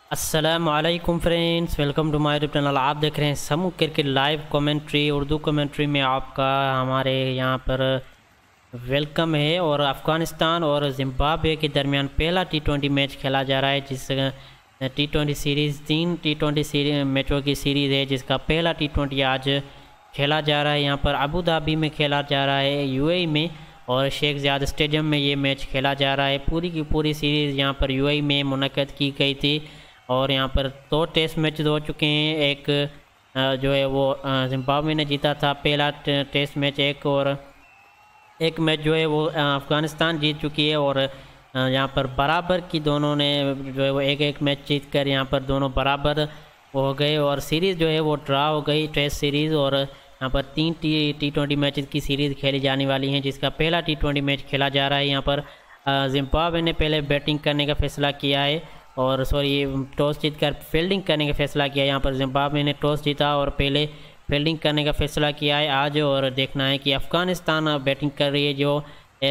अस्सलामुअलैकुम friends, welcome to my YouTube channel. आप देख रहे हैं समूह cricket live commentary, Urdu commentary में आपका हमारे यहाँ पर वेलकम है। और अफ़गानिस्तान और ज़िम्बाब्वे के दरमियान पहला टी20 मैच खेला जा रहा है, जिस टी20 सीरीज़ 3 टी20 सीरीज मैचों की सीरीज़ है, जिसका पहला टी20 आज खेला जा रहा है। यहाँ पर अबू धाबी में खेला जा रहा है, यूएई में, और शेख ज़ायद स्टेडियम में ये मैच खेला जा रहा है। पूरी की पूरी सीरीज़ यहाँ पर यूएई में मुनक़्क़द की गई थी और यहाँ पर 2 टेस्ट मैच हो चुके हैं। एक जो है वो ज़िम्बाब्वे ने जीता था पहला टेस्ट मैच, एक मैच जो है वो अफ़गानिस्तान जीत चुकी है। और यहाँ पर बराबर की दोनों ने जो है वो एक मैच जीत कर यहाँ पर दोनों बराबर हो गए और सीरीज़ जो है वो ड्रा हो गई, टेस्ट सीरीज़। और यहाँ पर 3 टी20 मैचेस की सीरीज़ खेली जाने वाली हैं, जिसका पहला टी20 मैच खेला जा रहा है। यहाँ पर ज़िम्बाब्वे ने पहले बैटिंग करने का फैसला किया है, और टॉस जीतकर फील्डिंग करने का फैसला किया। यहाँ पर ज़िम्बाब्वे ने टॉस जीता और पहले फील्डिंग करने का फैसला किया है आज। और देखना है कि अफ़गानिस्तान बैटिंग कर रही है, जो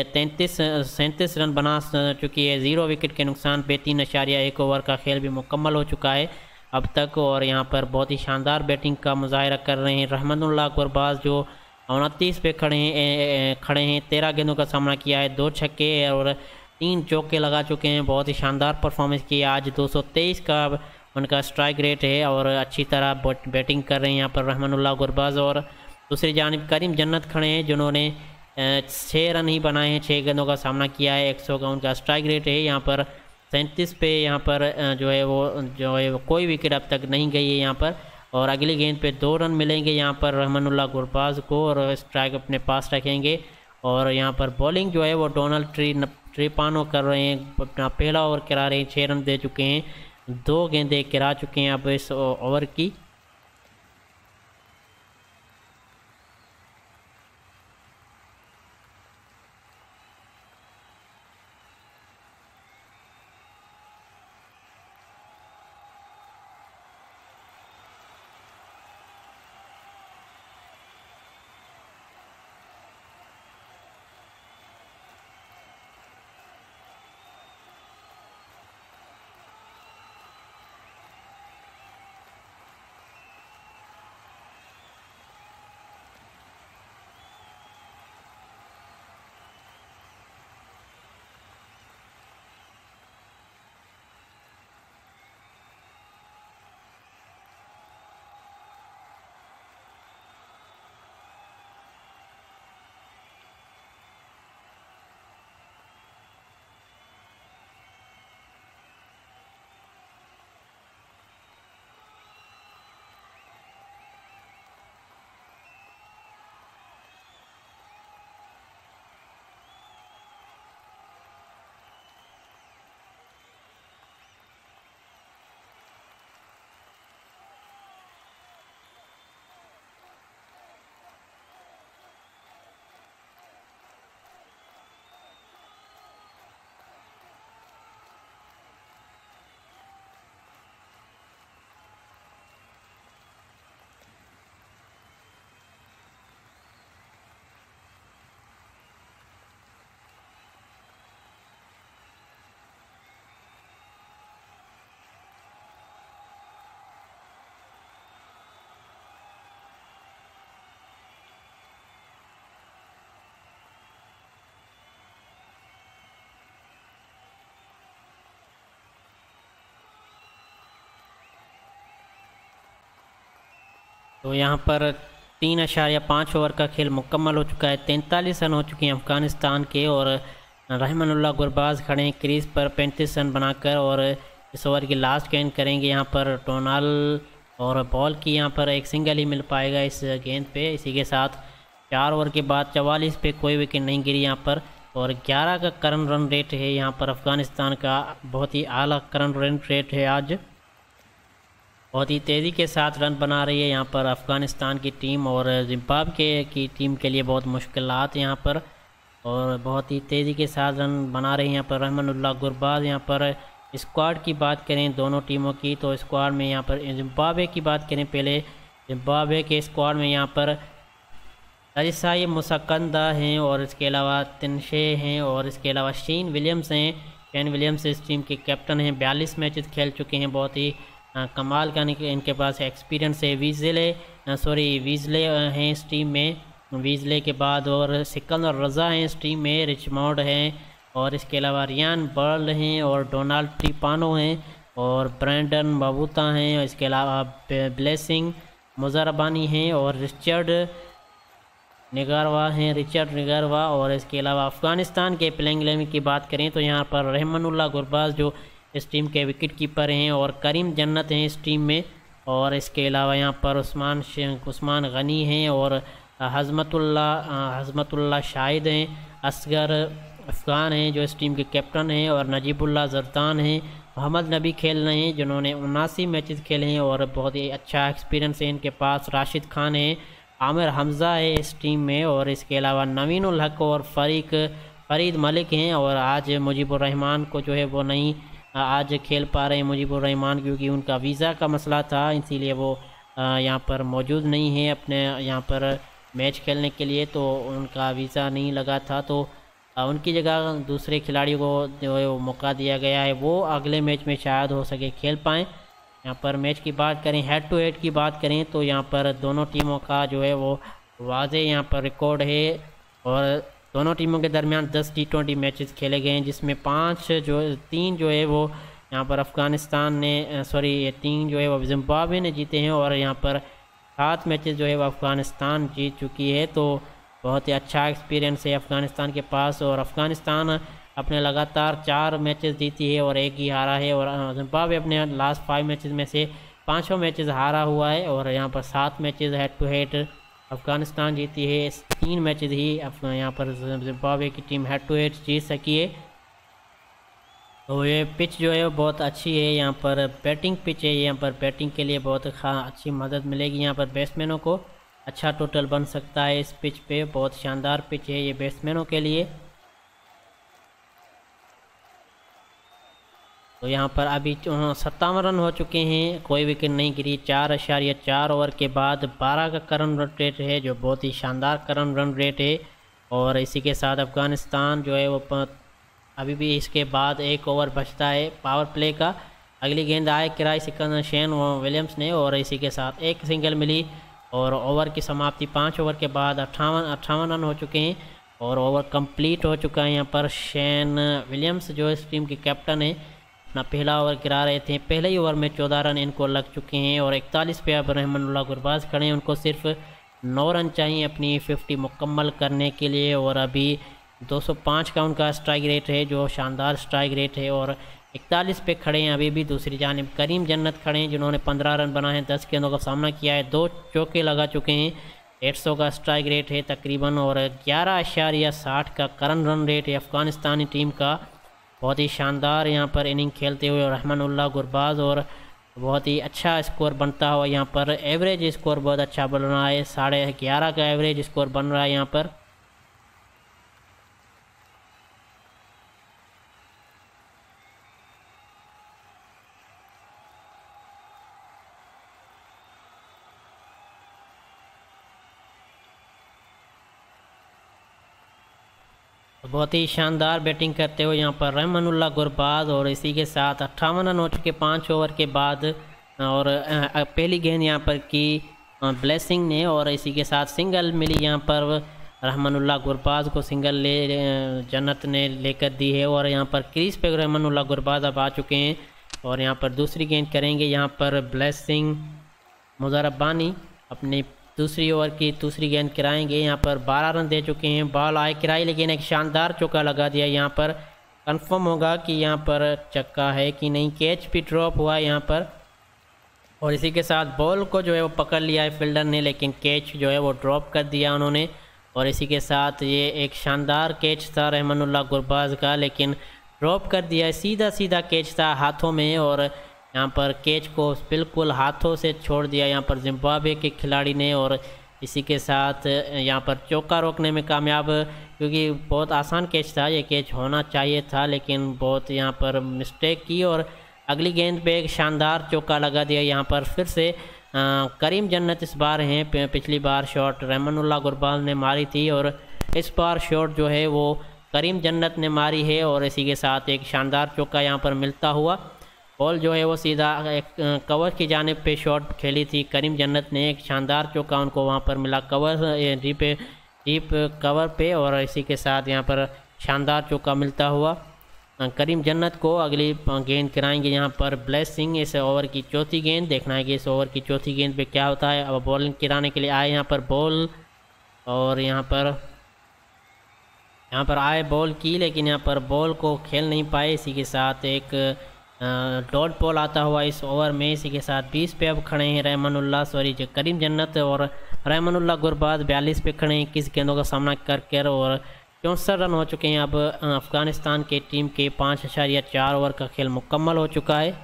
37 रन बना चुकी है 0 विकेट के नुकसान पे। 3.1 ओवर का खेल भी मुकम्मल हो चुका है अब तक। और यहाँ पर बहुत ही शानदार बैटिंग का मुजाहिरा कर रहे हैं रहमतुल्लाह गुरबाज, जो 29 पे खड़े हैं 13 गेंदों का सामना किया है, 2 छक्के और 3 चौके लगा चुके हैं। बहुत ही शानदार परफॉर्मेंस की आज। 223 का उनका स्ट्राइक रेट है और अच्छी तरह बैटिंग कर रहे हैं यहाँ पर रहमानुल्लाह गुरबाज। और दूसरी जानिब करीम जन्नत खड़े हैं, जिन्होंने 6 रन ही बनाए हैं, 6 गेंदों का सामना किया है, 100 का उनका स्ट्राइक रेट है। यहाँ पर 37 पे यहाँ पर जो है वो कोई विकेट अब तक नहीं गई है यहाँ पर। और अगली गेंद पे 2 रन मिलेंगे यहाँ पर रहमानुल्लाह गुरबाज को, और स्ट्राइक अपने पास रखेंगे। और यहाँ पर बॉलिंग जो है वो डोनाल्ड ट्रीपानो कर रहे हैं, अपना पहला ओवर करा रहे हैं, 6 रन दे चुके हैं, 2 गेंदें गिरा चुके हैं अब इस ओवर की। तो यहाँ पर 3.5 ओवर का खेल मुकम्मल हो चुका है, 43 रन हो चुके हैं अफ़गानिस्तान के। और रहमानुल्लाह गुरबाज खड़े हैं क्रीज पर 35 रन बनाकर, और इस ओवर की लास्ट गेंद करेंगे यहाँ पर टोनाल, और बॉल की यहाँ पर एक सिंगल ही मिल पाएगा इस गेंद पे। इसी के साथ 4 ओवर के बाद 44 पे कोई विकेट नहीं गिरी यहाँ पर, और 11 का करंट रन रेट है यहाँ पर अफ़गानिस्तान का। बहुत ही आला करंट रन रेट है आज, बहुत ही तेज़ी के साथ रन बना रही है यहाँ पर अफ़गानिस्तान की टीम। और ज़िम्बाब्वे की टीम के लिए बहुत मुश्किलात यहाँ पर, और बहुत ही तेज़ी के साथ रन बना रहे हैं यहाँ पर रहमानुल्लाह गुरबाज। यहाँ पर स्क्वाड की बात करें दोनों टीमों की, तो स्क्वाड में यहाँ पर ज़िम्बाब्वे की बात करें पहले, ज़िम्बाब्वे के स्क्वाड में यहाँ पर तरिसाई मुसकंदा हैं, और इसके अलावा तिनशे हैं, और इसके अलावा शीन विलियम्स हैं, शेन विलियम्स इस टीम के कैप्टन हैं, 42 मैचेस खेल चुके हैं, बहुत ही कमाल का इनके पास एक्सपीरियंस है। वीजले हैं इस टीम में, वीजले के बाद और सिकंदर रज़ा हैं इस टीम में, रिचमॉन्ड हैं, और इसके अलावा रियान बर्ल हैं और डोनाल्ड टिपानो हैं और ब्रैंडन बबूता हैं, और इसके अलावा ब्लेसिंग मुजरबानी हैं और रिचर्ड निगारवा और इसके अलावा अफ़गानिस्तान के प्लेइंग 11 की बात करें तो यहाँ पर रहमानुल्लाह गुरबाज जो इस टीम के विकेट कीपर हैं और करीम जन्नत हैं इस टीम में, और इसके अलावा यहाँ पर उस्मान गनी हैं और हज़मतुल्लाह शाहिद हैं, असगर अफ़गान हैं जो इस टीम के कैप्टन हैं, और नजीबुल्लाह जरदान हैं, मोहम्मद नबी खेल रहे हैं जिन्होंने 79 मैचेस खेले हैं और बहुत ही अच्छा एक्सपीरियंस है इनके पास, राशिद खान है, आमिर हमज़ा है इस टीम में, और इसके अलावा नवीन उल हक और फ़रीद मलिक हैं, और आज मुजीबुर रहमान को जो है वो नहीं आज खेल पा रहे हैं मुजीबुर रहमान, क्योंकि उनका वीज़ा का मसला था, इसीलिए वो यहाँ पर मौजूद नहीं है अपने यहाँ पर मैच खेलने के लिए, तो उनका वीज़ा नहीं लगा था, तो उनकी जगह दूसरे खिलाड़ियों को जो है वो मौका दिया गया है, वो अगले मैच में शायद हो सके खेल पाएँ। यहाँ पर मैच की बात करें, हेड टू हेड की बात करें तो यहाँ पर दोनों टीमों का जो है वो वाज़े यहाँ पर रिकॉर्ड है, और दोनों टीमों के दरमियान 10 T20 मैचेस खेले गए हैं, जिसमें 3 जो है वो यहाँ पर अफ़गानिस्तान ने 3 जो है वो जिम्बाब्वे ने जीते हैं, और यहाँ पर 7 मैचेस जो है वो अफ़गानिस्तान जीत चुकी है, तो बहुत ही अच्छा एक्सपीरियंस है अफ़गानिस्तान के पास, और अफ़गानिस्तान अपने लगातार 4 मैचेस जीती है और 1 ही हारा है, और जिम्बाब्वे अपने लास्ट 5 मैचेस में से 5 मैचेस हारा हुआ है, और यहाँ पर 7 matches head to head Afghanistan जीती है, 3 मैचेस ही यहाँ पर जिम्बाब्वे की टीम हेड टू हेड जीत सकी है। तो ये पिच जो है वो बहुत अच्छी है, यहाँ पर बैटिंग पिच है, यहाँ पर बैटिंग के लिए बहुत अच्छी मदद मिलेगी, यहाँ पर बैट्समैनों को अच्छा टोटल बन सकता है इस पिच पे, बहुत शानदार पिच है ये बैट्समैनों के लिए। तो यहाँ पर अभी 57 रन हो चुके हैं, कोई विकेट नहीं गिरी, 4.4 ओवर के बाद 12 का करंट रन रेट है, जो बहुत ही शानदार करंट रन रेट है, और इसी के साथ अफ़गानिस्तान जो है वो अभी भी इसके बाद 1 ओवर बचता है पावर प्ले का, अगली गेंद आए किराई सिकंदर शेन विलियम्स ने, और इसी के साथ एक सिंगल मिली, और ओवर की समाप्ति 5 ओवर के बाद 58 रन हो चुके हैं, और ओवर कंप्लीट हो चुका है। यहाँ पर शेन विलियम्स जो इस टीम के कैप्टन है अपना पहला ओवर गिरा रहे थे, पहले ही ओवर में 14 रन इनको लग चुके हैं, और 41 पे अब रहमानुल्लाह गुरबाज खड़े हैं, उनको सिर्फ 9 रन चाहिए अपनी 50 मुकम्मल करने के लिए, और अभी 205 का उनका स्ट्राइक रेट है जो शानदार स्ट्राइक रेट है, और 41 पे खड़े हैं अभी भी। दूसरी जानिब करीम जन्नत खड़े हैं जिन्होंने 15 रन बनाए हैं, 10 गेंदों का सामना किया है, 2 चौके लगा चुके हैं, 150 का स्ट्राइक रेट है तकरीबन, और 11.60 का करंट रन रेट है अफ़गानिस्तानी टीम का। बहुत ही शानदार यहाँ पर इनिंग खेलते हुए रहमानुल्लाह गुरबाज, और बहुत ही अच्छा स्कोर बनता हुआ यहाँ पर एवरेज स्कोर बहुत अच्छा बन रहा है, 11.5 का एवरेज स्कोर बन रहा है यहाँ पर। बहुत ही शानदार बैटिंग करते हुए यहाँ पर रहमानुल्लाह गुरबाज, और इसी के साथ 58 रन हो चुके 5 ओवर के बाद, और पहली गेंद यहाँ पर की ब्लेसिंग ने, और इसी के साथ सिंगल मिली यहाँ पर रहमानुल्लाह गुरबाज को, सिंगल जन्नत ने लेकर दी है, और यहाँ पर क्रीज पे रहमानुल्लाह गुरबाज अब आ चुके हैं, और यहाँ पर दूसरी गेंद करेंगे यहाँ पर ब्लेसिंग मुजरबानी अपनी दूसरी ओवर की दूसरी गेंद कराएंगे। यहाँ पर 12 रन दे चुके हैं, बॉल आए किराई, लेकिन एक शानदार चौका लगा दिया, यहाँ पर कंफर्म होगा कि यहाँ पर चक्का है कि नहीं, कैच भी ड्रॉप हुआ यहाँ पर, और इसी के साथ बॉल को जो है वो पकड़ लिया है फील्डर ने, लेकिन कैच जो है वो ड्रॉप कर दिया उन्होंने, और इसी के साथ ये एक शानदार कैच था रहमानुल्लाह गुरबाज का, लेकिन ड्रॉप कर दिया, सीधा सीधा कैच था हाथों में, और यहाँ पर कैच को बिल्कुल हाथों से छोड़ दिया यहाँ पर जिम्बाब्वे के खिलाड़ी ने, और इसी के साथ यहाँ पर चौका रोकने में कामयाब, क्योंकि बहुत आसान कैच था, ये कैच होना चाहिए था, लेकिन बहुत यहाँ पर मिस्टेक की, और अगली गेंद पे एक शानदार चौका लगा दिया यहाँ पर फिर से करीम जन्नत इस बार हैं। पिछली बार शॉट रहमानुल्लाह गुरबाज ने मारी थी, और इस बार शॉट जो है वो करीम जन्नत ने मारी है और इसी के साथ एक शानदार चौका यहाँ पर मिलता हुआ। बॉल जो है वो सीधा एक कवर की जानिब पे शॉट खेली थी करीम जन्नत ने, एक शानदार चौका उनको वहाँ पर मिला कवर डीप कवर पे, और इसी के साथ यहाँ पर शानदार चौका मिलता हुआ करीम जन्नत को। अगली गेंद कराएंगे यहाँ पर ब्लेसिंग, इस ओवर की चौथी गेंद। देखना है कि इस ओवर की चौथी गेंद पे क्या होता है। अब बॉलिंग कराने के लिए आए यहाँ पर बॉल, और यहाँ पर आए बॉल की, लेकिन यहाँ पर बॉल को खेल नहीं पाए। इसी के साथ एक डॉट बॉल आता हुआ इस ओवर में। इसी के साथ 20 पे अब खड़े हैं करीम जन्नत, और रहमानुल्लाह गुरबाज 42 पे खड़े हैं 21 गेंदों का सामना कर और 64 रन हो चुके हैं। अब अफ़गानिस्तान के टीम के 5.4 ओवर का खेल मुकम्मल हो चुका है।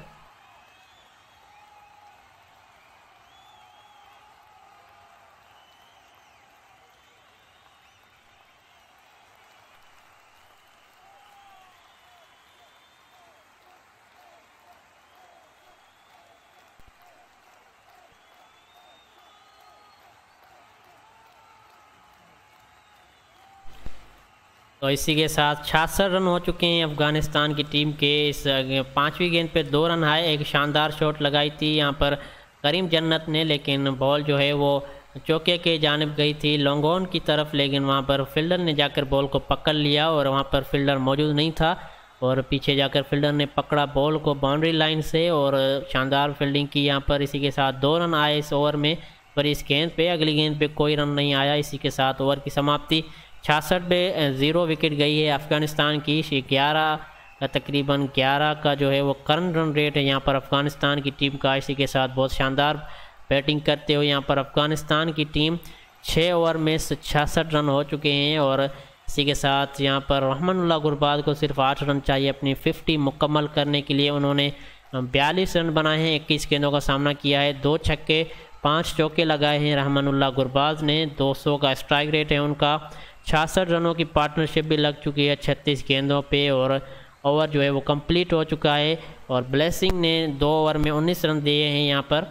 तो इसी के साथ 66 रन हो चुके हैं अफ़गानिस्तान की टीम के। इस 5वीं गेंद पे 2 रन आए। एक शानदार शॉट लगाई थी यहाँ पर करीम जन्नत ने, लेकिन बॉल जो है वो चौके के जानिब गई थी लॉन्ग ऑन की तरफ, लेकिन वहाँ पर फील्डर ने जाकर बॉल को पकड़ लिया और वहाँ पर फील्डर मौजूद नहीं था, और पीछे जाकर फील्डर ने पकड़ा बॉल को बाउंड्री लाइन से और शानदार फील्डिंग की यहाँ पर। इसी के साथ 2 रन आए इस ओवर में, पर इस गेंद पे अगली गेंद पे कोई रन नहीं आया। इसी के साथ ओवर की समाप्ति। 66 पे 0 विकेट गई है अफ़गानिस्तान की। 11 तकरीबन 11 का जो है वो करंट रन रेट है यहाँ पर अफ़गानिस्तान की टीम का। इसी के साथ बहुत शानदार बैटिंग करते हुए यहाँ पर अफ़गानिस्तान की टीम 6 ओवर में 66 रन हो चुके हैं, और इसी के साथ यहाँ पर रहमानुल्लाह गुरबाज को सिर्फ 8 रन चाहिए अपनी 50 मुकम्मल करने के लिए। उन्होंने 42 रन बनाए हैं, 21 गेंदों का सामना किया है, 2 छक्के 5 चौके लगाए हैं रहमानुल्लाह गुरबाज ने। 200 का स्ट्राइक रेट है उनका। 66 रनों की पार्टनरशिप भी लग चुकी है 36 गेंदों पे, और ओवर जो है वो कंप्लीट हो चुका है। और ब्लेसिंग ने 2 ओवर में 19 रन दिए हैं यहाँ पर।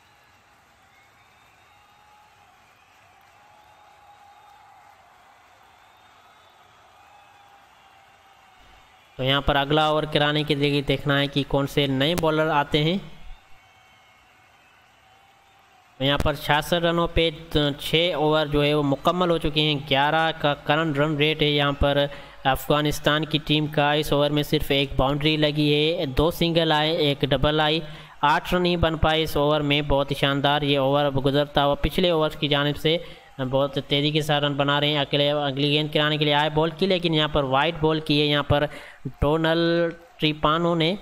तो यहाँ पर अगला ओवर कराने के लिए देखना है कि कौन से नए बॉलर आते हैं। यहाँ पर 66 रनों पे 6 ओवर जो है वो मुकम्मल हो चुके हैं। 11 का करंट रन रेट है यहाँ पर अफ़गानिस्तान की टीम का। इस ओवर में सिर्फ एक बाउंड्री लगी है, 2 सिंगल आए, 1 डबल आई, 8 रन ही बन पाए इस ओवर में। बहुत ही शानदार ये ओवर गुजरता हुआ पिछले ओवर की जानिब से बहुत तेज़ी के साथ रन बना रहे हैं। अगली गेंद कराने के लिए आए बॉल की, लेकिन यहाँ पर वाइड बॉल की है यहाँ पर डोनाल्ड ट्रिपानो ने,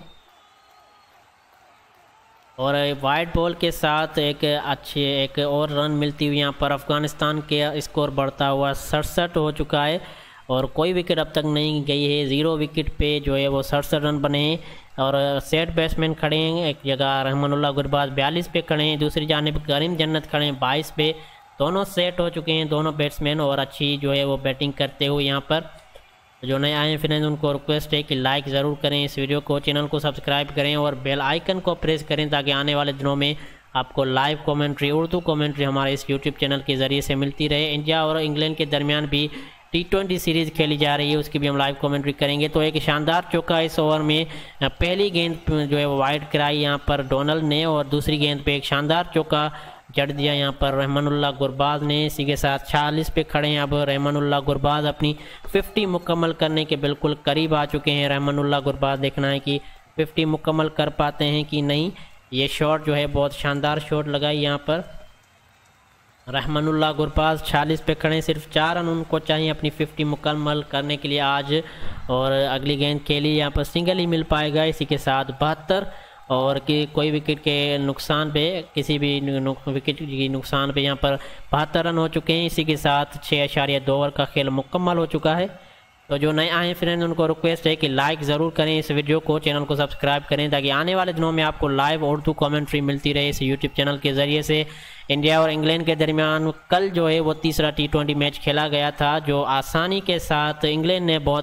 और वाइड बॉल के साथ एक और रन मिलती हुई यहाँ पर अफ़गानिस्तान के स्कोर बढ़ता हुआ 67 हो चुका है, और कोई विकेट अब तक नहीं गई है। 0 विकेट पे जो है वो 67 रन बने हैं, और सेट बैट्समैन खड़े हैं। एक जगह रहमानुल्लाह गुरबाज 42 पे खड़े हैं, दूसरी जानिब करीम जन्नत खड़े हैं 22 पे। दोनों सेट हो चुके हैं दोनों बैट्समैन, और अच्छी जो है वो बैटिंग करते हुए यहाँ पर। जो नए आए हैं फ्रेंड्स उनको रिक्वेस्ट है कि लाइक ज़रूर करें इस वीडियो को, चैनल को सब्सक्राइब करें और बेल आइकन को प्रेस करें, ताकि आने वाले दिनों में आपको लाइव कमेंट्री, उर्दू कमेंट्री हमारे इस यूट्यूब चैनल के ज़रिए से मिलती रहे। इंडिया और इंग्लैंड के दरमियान भी T20 सीरीज़ खेली जा रही है, उसकी भी हम लाइव कमेंट्री करेंगे। तो एक शानदार चौका इस ओवर में, पहली गेंद जो है वो वाइड कराई यहाँ पर डोनाल्ड ने, और दूसरी गेंद पे एक शानदार चौका जड़ दिया यहाँ पर रहमानुल्लाह गुरबाज ने। इसी के साथ 46 पे खड़े हैं अब रहमानुल्लाह गुरबाज, अपनी 50 मुकम्मल करने के बिल्कुल करीब आ चुके हैं रहमानुल्लाह गुरबाज। देखना है कि 50 मुकम्मल कर पाते हैं कि नहीं। ये शॉट जो है बहुत शानदार शॉट लगाई यहाँ पर रहमानुल्लाह गुरबाज। 46 पे खड़े, सिर्फ 4 रन उनको चाहिए अपनी 50 मुकम्मल करने के लिए आज, और अगली गेंद खेली यहाँ पर सिंगल ही मिल पाएगा। इसी के साथ 72, और कि कोई विकेट के नुकसान पे, किसी भी विकेट की नुकसान पे यहाँ पर 72 रन हो चुके हैं। इसी के साथ 6.2 ओवर का खेल मुकम्मल हो चुका है। तो जो नए आए हैं फ्रेंड्स उनको रिक्वेस्ट है कि लाइक ज़रूर करें इस वीडियो को, चैनल को सब्सक्राइब करें, ताकि आने वाले दिनों में आपको लाइव उर्दू कमेंट्री मिलती रहे इस यूट्यूब चैनल के ज़रिए से। इंडिया और इंग्लैंड के दरमियान कल जो है वो तीसरा T20 मैच खेला गया था, जो आसानी के साथ इंग्लैंड ने बहुत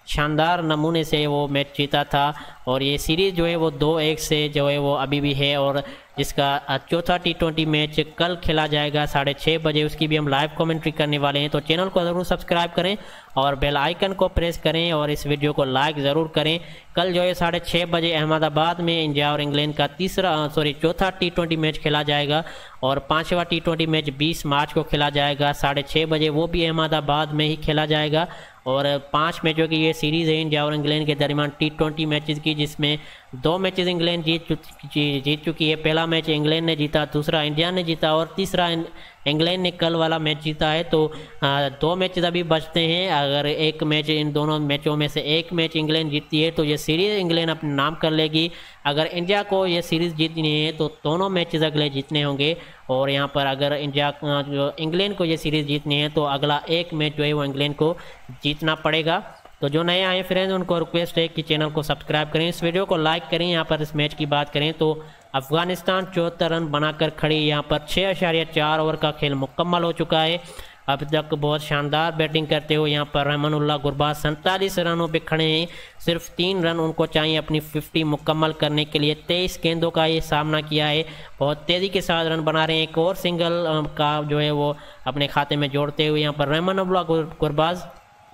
शानदार नमूने से वो मैच जीता था। और ये सीरीज़ जो है वो 2-1 से जो है वो अभी भी है। और जिसका चौथा T20 मैच कल खेला जाएगा 6:30 बजे, उसकी भी हम लाइव कमेंट्री करने वाले हैं। तो चैनल को ज़रूर सब्सक्राइब करें और बेल आइकन को प्रेस करें और इस वीडियो को लाइक ज़रूर करें। कल जो है 6:30 बजे अहमदाबाद में इंडिया और इंग्लैंड का चौथा T20 मैच खेला जाएगा और 5वां T20 मैच 20 मार्च को खेला जाएगा 6:30 बजे, वो भी अहमदाबाद में ही खेला जाएगा। और 5 मैचों की ये सीरीज़ है इंडिया और इंग्लैंड के दरमियान T20 मैचेस की, जिसमें 2 मैचेस इंग्लैंड जीत चुकी है। पहला मैच इंग्लैंड ने जीता, दूसरा इंडिया ने जीता और तीसरा इंग्लैंड ने कल वाला मैच जीता है। तो 2 मैचेस अभी बचते हैं। अगर एक मैच, इन दोनों मैचों में से एक मैच इंग्लैंड जीतती है तो ये सीरीज़ इंग्लैंड अपने नाम कर लेगी। अगर इंडिया को ये सीरीज़ जीतनी है तो दोनों मैचेस अगले जीतने होंगे। और यहाँ पर अगर इंग्लैंड को ये सीरीज़ जीतनी है तो अगला एक मैच जो है वो इंग्लैंड को जीतना पड़ेगा। तो जो नए आए फ्रेंड्स उनको रिक्वेस्ट है कि चैनल को सब्सक्राइब करें, इस वीडियो को लाइक करें। यहाँ पर इस मैच की बात करें तो अफगानिस्तान 74 रन बनाकर खड़ी। यहाँ पर 6.4 ओवर का खेल मुकम्मल हो चुका है। अब तक बहुत शानदार बैटिंग करते हुए यहाँ पर रहमानुल्लाह गुरबाज 47 रनों पे खड़े हैं। सिर्फ 3 रन उनको चाहिए अपनी 50 मुकम्मल करने के लिए। 23 गेंदों का ये सामना किया है, बहुत तेज़ी के साथ रन बना रहे हैं। एक और सिंगल का जो है वो अपने खाते में जोड़ते हुए यहाँ पर रहमानुल्लाह गुरबाज।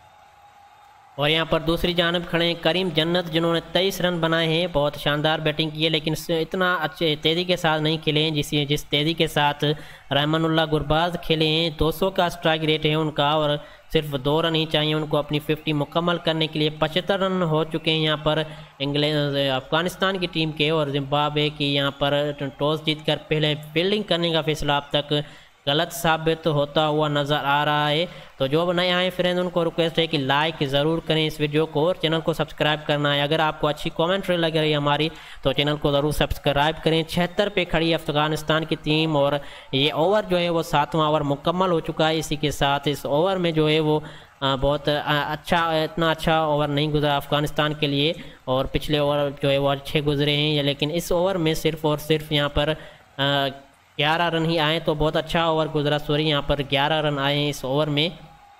और यहाँ पर दूसरी जानब खड़े हैं करीम जन्नत, जिन्होंने 23 रन बनाए हैं। बहुत शानदार बैटिंग की है लेकिन इतना अच्छे तेज़ी के साथ नहीं खेले हैं जिस तेज़ी के साथ रहमानुल्लाह गुरबाज खेले हैं। 200 का स्ट्राइक रेट है उनका और सिर्फ 2 रन ही चाहिए उनको अपनी 50 मुकम्मल करने के लिए। 75 रन हो चुके हैं यहाँ पर अफगानिस्तान की टीम के। और जिम्बाब्वे की यहाँ पर टॉस जीतकर पहले फील्डिंग करने का फैसला अब तक गलत साबित होता हुआ नज़र आ रहा है। तो जो नए आए फ्रेंड्स उनको रिक्वेस्ट है कि लाइक ज़रूर करें इस वीडियो को और चैनल को सब्सक्राइब करना है। अगर आपको अच्छी कमेंट्री लग रही है हमारी तो चैनल को ज़रूर सब्सक्राइब करें। 76 पे खड़ी अफगानिस्तान की टीम और ये ओवर जो है वो 7वां ओवर मुकम्मल हो चुका है। इसी के साथ इस ओवर में जो है वो बहुत इतना अच्छा ओवर नहीं गुजरा अफगानिस्तान के लिए और पिछले ओवर जो है वो अच्छे गुजरे हैं। लेकिन इस ओवर में सिर्फ और सिर्फ यहाँ पर 11 रन ही आए, तो बहुत अच्छा ओवर गुजरा। यहाँ पर 11 रन आए हैं इस ओवर में,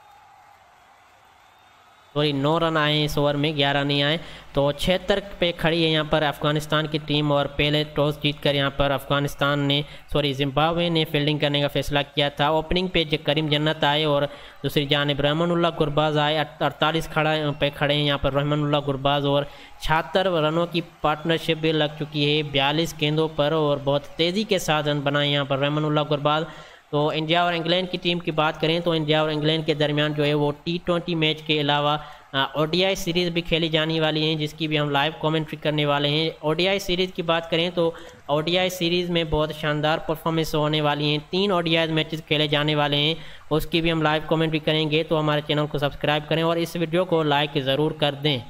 9 रन आए हैं इस ओवर में, 11 नहीं आए। तो 76 पे खड़ी है यहाँ पर अफगानिस्तान की टीम और पहले टॉस जीतकर यहाँ पर जिम्बाब्वे ने फील्डिंग करने का फैसला किया था। ओपनिंग पे करीम जन्नत आए और दूसरी जानिब रहमानुल्लाह गुरबाज आए। 48 पे खड़े हैं यहाँ पर रहमानुल्लाह गुरबाज और 76 रनों की पार्टनरशिप भी लग चुकी है 42 गेंदों पर और बहुत तेज़ी के साथ रन बनाए यहाँ पर रहमानुल्लाह गुरबाज। तो इंडिया और इंग्लैंड की टीम की बात करें तो इंडिया और इंग्लैंड के दरमियान जो है वो T20 मैच के अलावा ODI सीरीज़ भी खेली जाने वाली हैं, जिसकी भी हम लाइव कमेंट्री करने वाले हैं। ODI सीरीज़ की बात करें तो ODI सीरीज़ में बहुत शानदार परफॉर्मेंस होने वाली हैं। 3 ODI मैचेस खेले जाने वाले हैं, उसकी भी हम लाइव कमेंट्री करेंगे। तो हमारे चैनल को सब्सक्राइब करें और इस वीडियो को लाइक ज़रूर कर दें।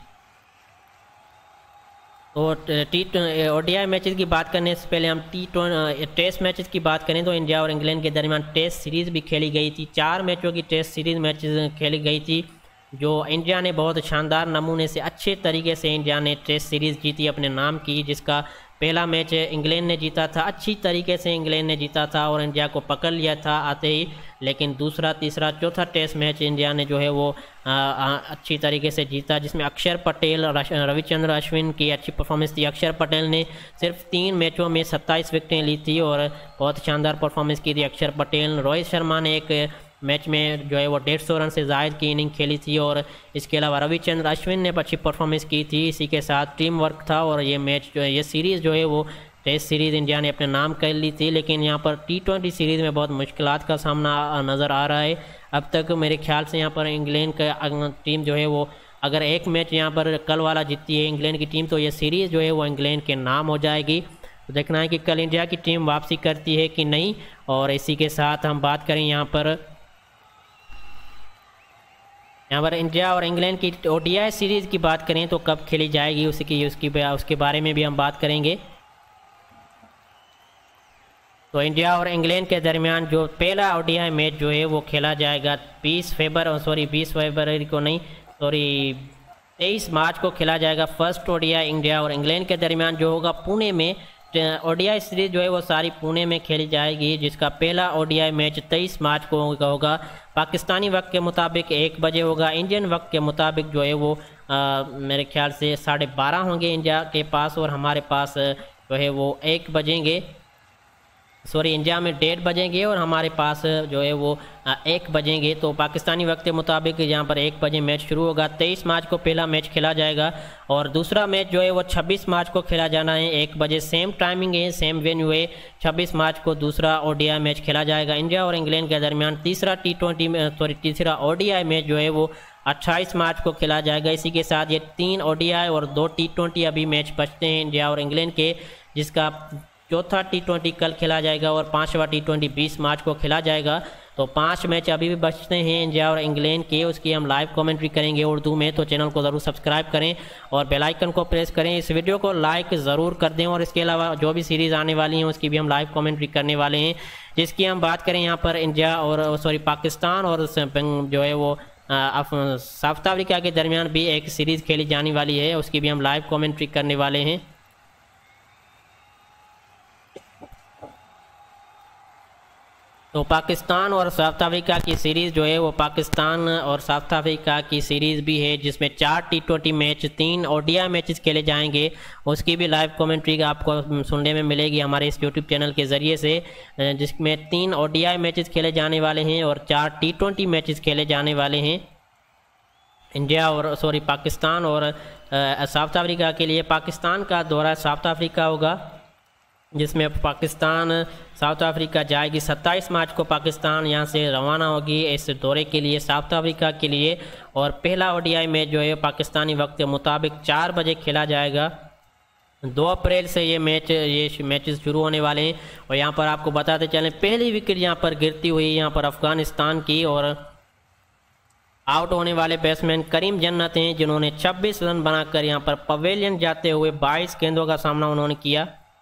तो ODI मैचेस की बात करने से पहले हम टेस्ट मैचेस की बात करें तो इंडिया और इंग्लैंड के दरमियान टेस्ट सीरीज़ भी खेली गई थी। 4 मैचों की टेस्ट सीरीज़ मैचेस खेली गई थी, जो इंडिया ने बहुत शानदार नमूने से अच्छे तरीके से इंडिया ने टेस्ट सीरीज़ जीती अपने नाम की। जिसका पहला मैच इंग्लैंड ने जीता था, अच्छी तरीके से इंग्लैंड ने जीता था और इंडिया को पकड़ लिया था आते ही। लेकिन दूसरा, तीसरा, चौथा टेस्ट मैच इंडिया ने जो है वो अच्छी तरीके से जीता, जिसमें अक्षर पटेल, रविचंद्र अश्विन की अच्छी परफॉर्मेंस थी। अक्षर पटेल ने सिर्फ 3 मैचों में 27 विकेटें ली थी और बहुत शानदार परफॉर्मेंस की थी अक्षर पटेल। रोहित शर्मा ने एक मैच में जो है वो 150 रन से ज़ायद की इनिंग खेली थी और इसके अलावा रविचंद्र अश्विन ने अच्छी परफॉर्मेंस की थी। इसी के साथ टीम वर्क था और ये मैच जो है, ये सीरीज़ जो है वो टेस्ट सीरीज़ इंडिया ने अपने नाम कर ली थी। लेकिन यहाँ पर T20 सीरीज़ में बहुत मुश्किलात का सामना नज़र आ रहा है। अब तक मेरे ख्याल से यहाँ पर इंग्लैंड का टीम जो है वो अगर एक मैच यहाँ पर कल वाला जीतती है इंग्लैंड की टीम तो ये सीरीज़ जो है वो इंग्लैंड के नाम हो जाएगी। तो देखना है कि कल इंडिया की टीम वापसी करती है कि नहीं। और इसी के साथ हम बात करें यहाँ पर इंडिया और इंग्लैंड की ODI सीरीज़ की बात करें तो कब खेली जाएगी उसके बारे में भी हम बात करेंगे। तो इंडिया और इंग्लैंड के दरमियान जो पहला ODI मैच जो है वो खेला जाएगा 20 फरवरी को नहीं, 23 मार्च को खेला जाएगा। फर्स्ट ODI इंडिया और इंग्लैंड के दरमियान जो होगा पुणे में। ODI सीरीज़ जो है वो सारी पुणे में खेली जाएगी, जिसका पहला ODI मैच 23 मार्च को होगा। पाकिस्तानी वक्त के मुताबिक 1 बजे होगा। इंडियन वक्त के मुताबिक जो है वो मेरे ख्याल से 12:30 होंगे इंडिया के पास, और हमारे पास जो है वो 1 बजेंगे, सॉरी इंडिया में 1:30 बजेंगे और हमारे पास जो है वो 1 बजेंगे। तो पाकिस्तानी वक्त के मुताबिक यहाँ पर 1 बजे मैच शुरू होगा। 23 मार्च को पहला मैच खेला जाएगा और दूसरा मैच जो है वो 26 मार्च को खेला जाना है 1 बजे। सेम टाइमिंग है, सेम वेन्यू है। 26 मार्च को दूसरा ओडीआई मैच खेला जाएगा इंडिया और इंग्लैंड के दरमियान। तीसरा ओडीआई मैच जो है वो 28 मार्च को खेला जाएगा। इसी के साथ ये 3 ओडीआई और 2 T20 अभी मैच बचते हैं इंडिया और इंग्लैंड के, जिसका चौथा T20 कल खेला जाएगा और 5वां T20 20 मार्च को खेला जाएगा। तो 5 मैच अभी भी बचते हैं इंडिया और इंग्लैंड के, उसकी हम लाइव कमेंट्री करेंगे उर्दू में। तो चैनल को ज़रूर सब्सक्राइब करें और बेल आइकन को प्रेस करें। इस वीडियो को लाइक ज़रूर कर दें और इसके अलावा जो भी सीरीज़ आने वाली हैं उसकी भी हम लाइव कमेंट्री करने वाले हैं, जिसकी हम बात करें यहाँ पर इंडिया और पाकिस्तान और जो है वो साउथ अफ्रीका के दरमियान भी एक सीरीज़ खेली जाने वाली है, उसकी भी हम लाइव कमेंट्री करने वाले हैं। तो पाकिस्तान और साउथ अफ्रीका की सीरीज़ जो है वो पाकिस्तान और साउथ अफ्रीका की सीरीज़ भी है, जिसमें 4 T20 मैच 3 ओडीआई मैचेस खेले जाएंगे। उसकी भी लाइव कमेंट्री आपको सुनने में मिलेगी हमारे इस यूट्यूब चैनल के ज़रिए से, जिसमें 3 ओडीआई मैचेस खेले जाने वाले हैं और 4 T20 मैचेस खेले जाने वाले हैं इंडिया और पाकिस्तान और साउथ अफ्रीका के लिए। पाकिस्तान का दौरा साउथ अफ्रीका होगा, जिसमें पाकिस्तान साउथ अफ्रीका जाएगी। 27 मार्च को पाकिस्तान यहां से रवाना होगी इस दौरे के लिए साउथ अफ्रीका के लिए। और पहला ओडीआई मैच जो है पाकिस्तानी वक्त के मुताबिक 4 बजे खेला जाएगा। 2 अप्रैल से ये मैचेस शुरू होने वाले हैं। और यहाँ पर आपको बताते चलें, पहली विकेट यहाँ पर गिरती हुई यहाँ पर अफगानिस्तान की, और आउट होने वाले बैट्समैन करीम जन्नत हैं, जिन्होंने 26 रन बनाकर यहाँ पर पवेलियन जाते हुए 22 गेंदों का सामना उन्होंने किया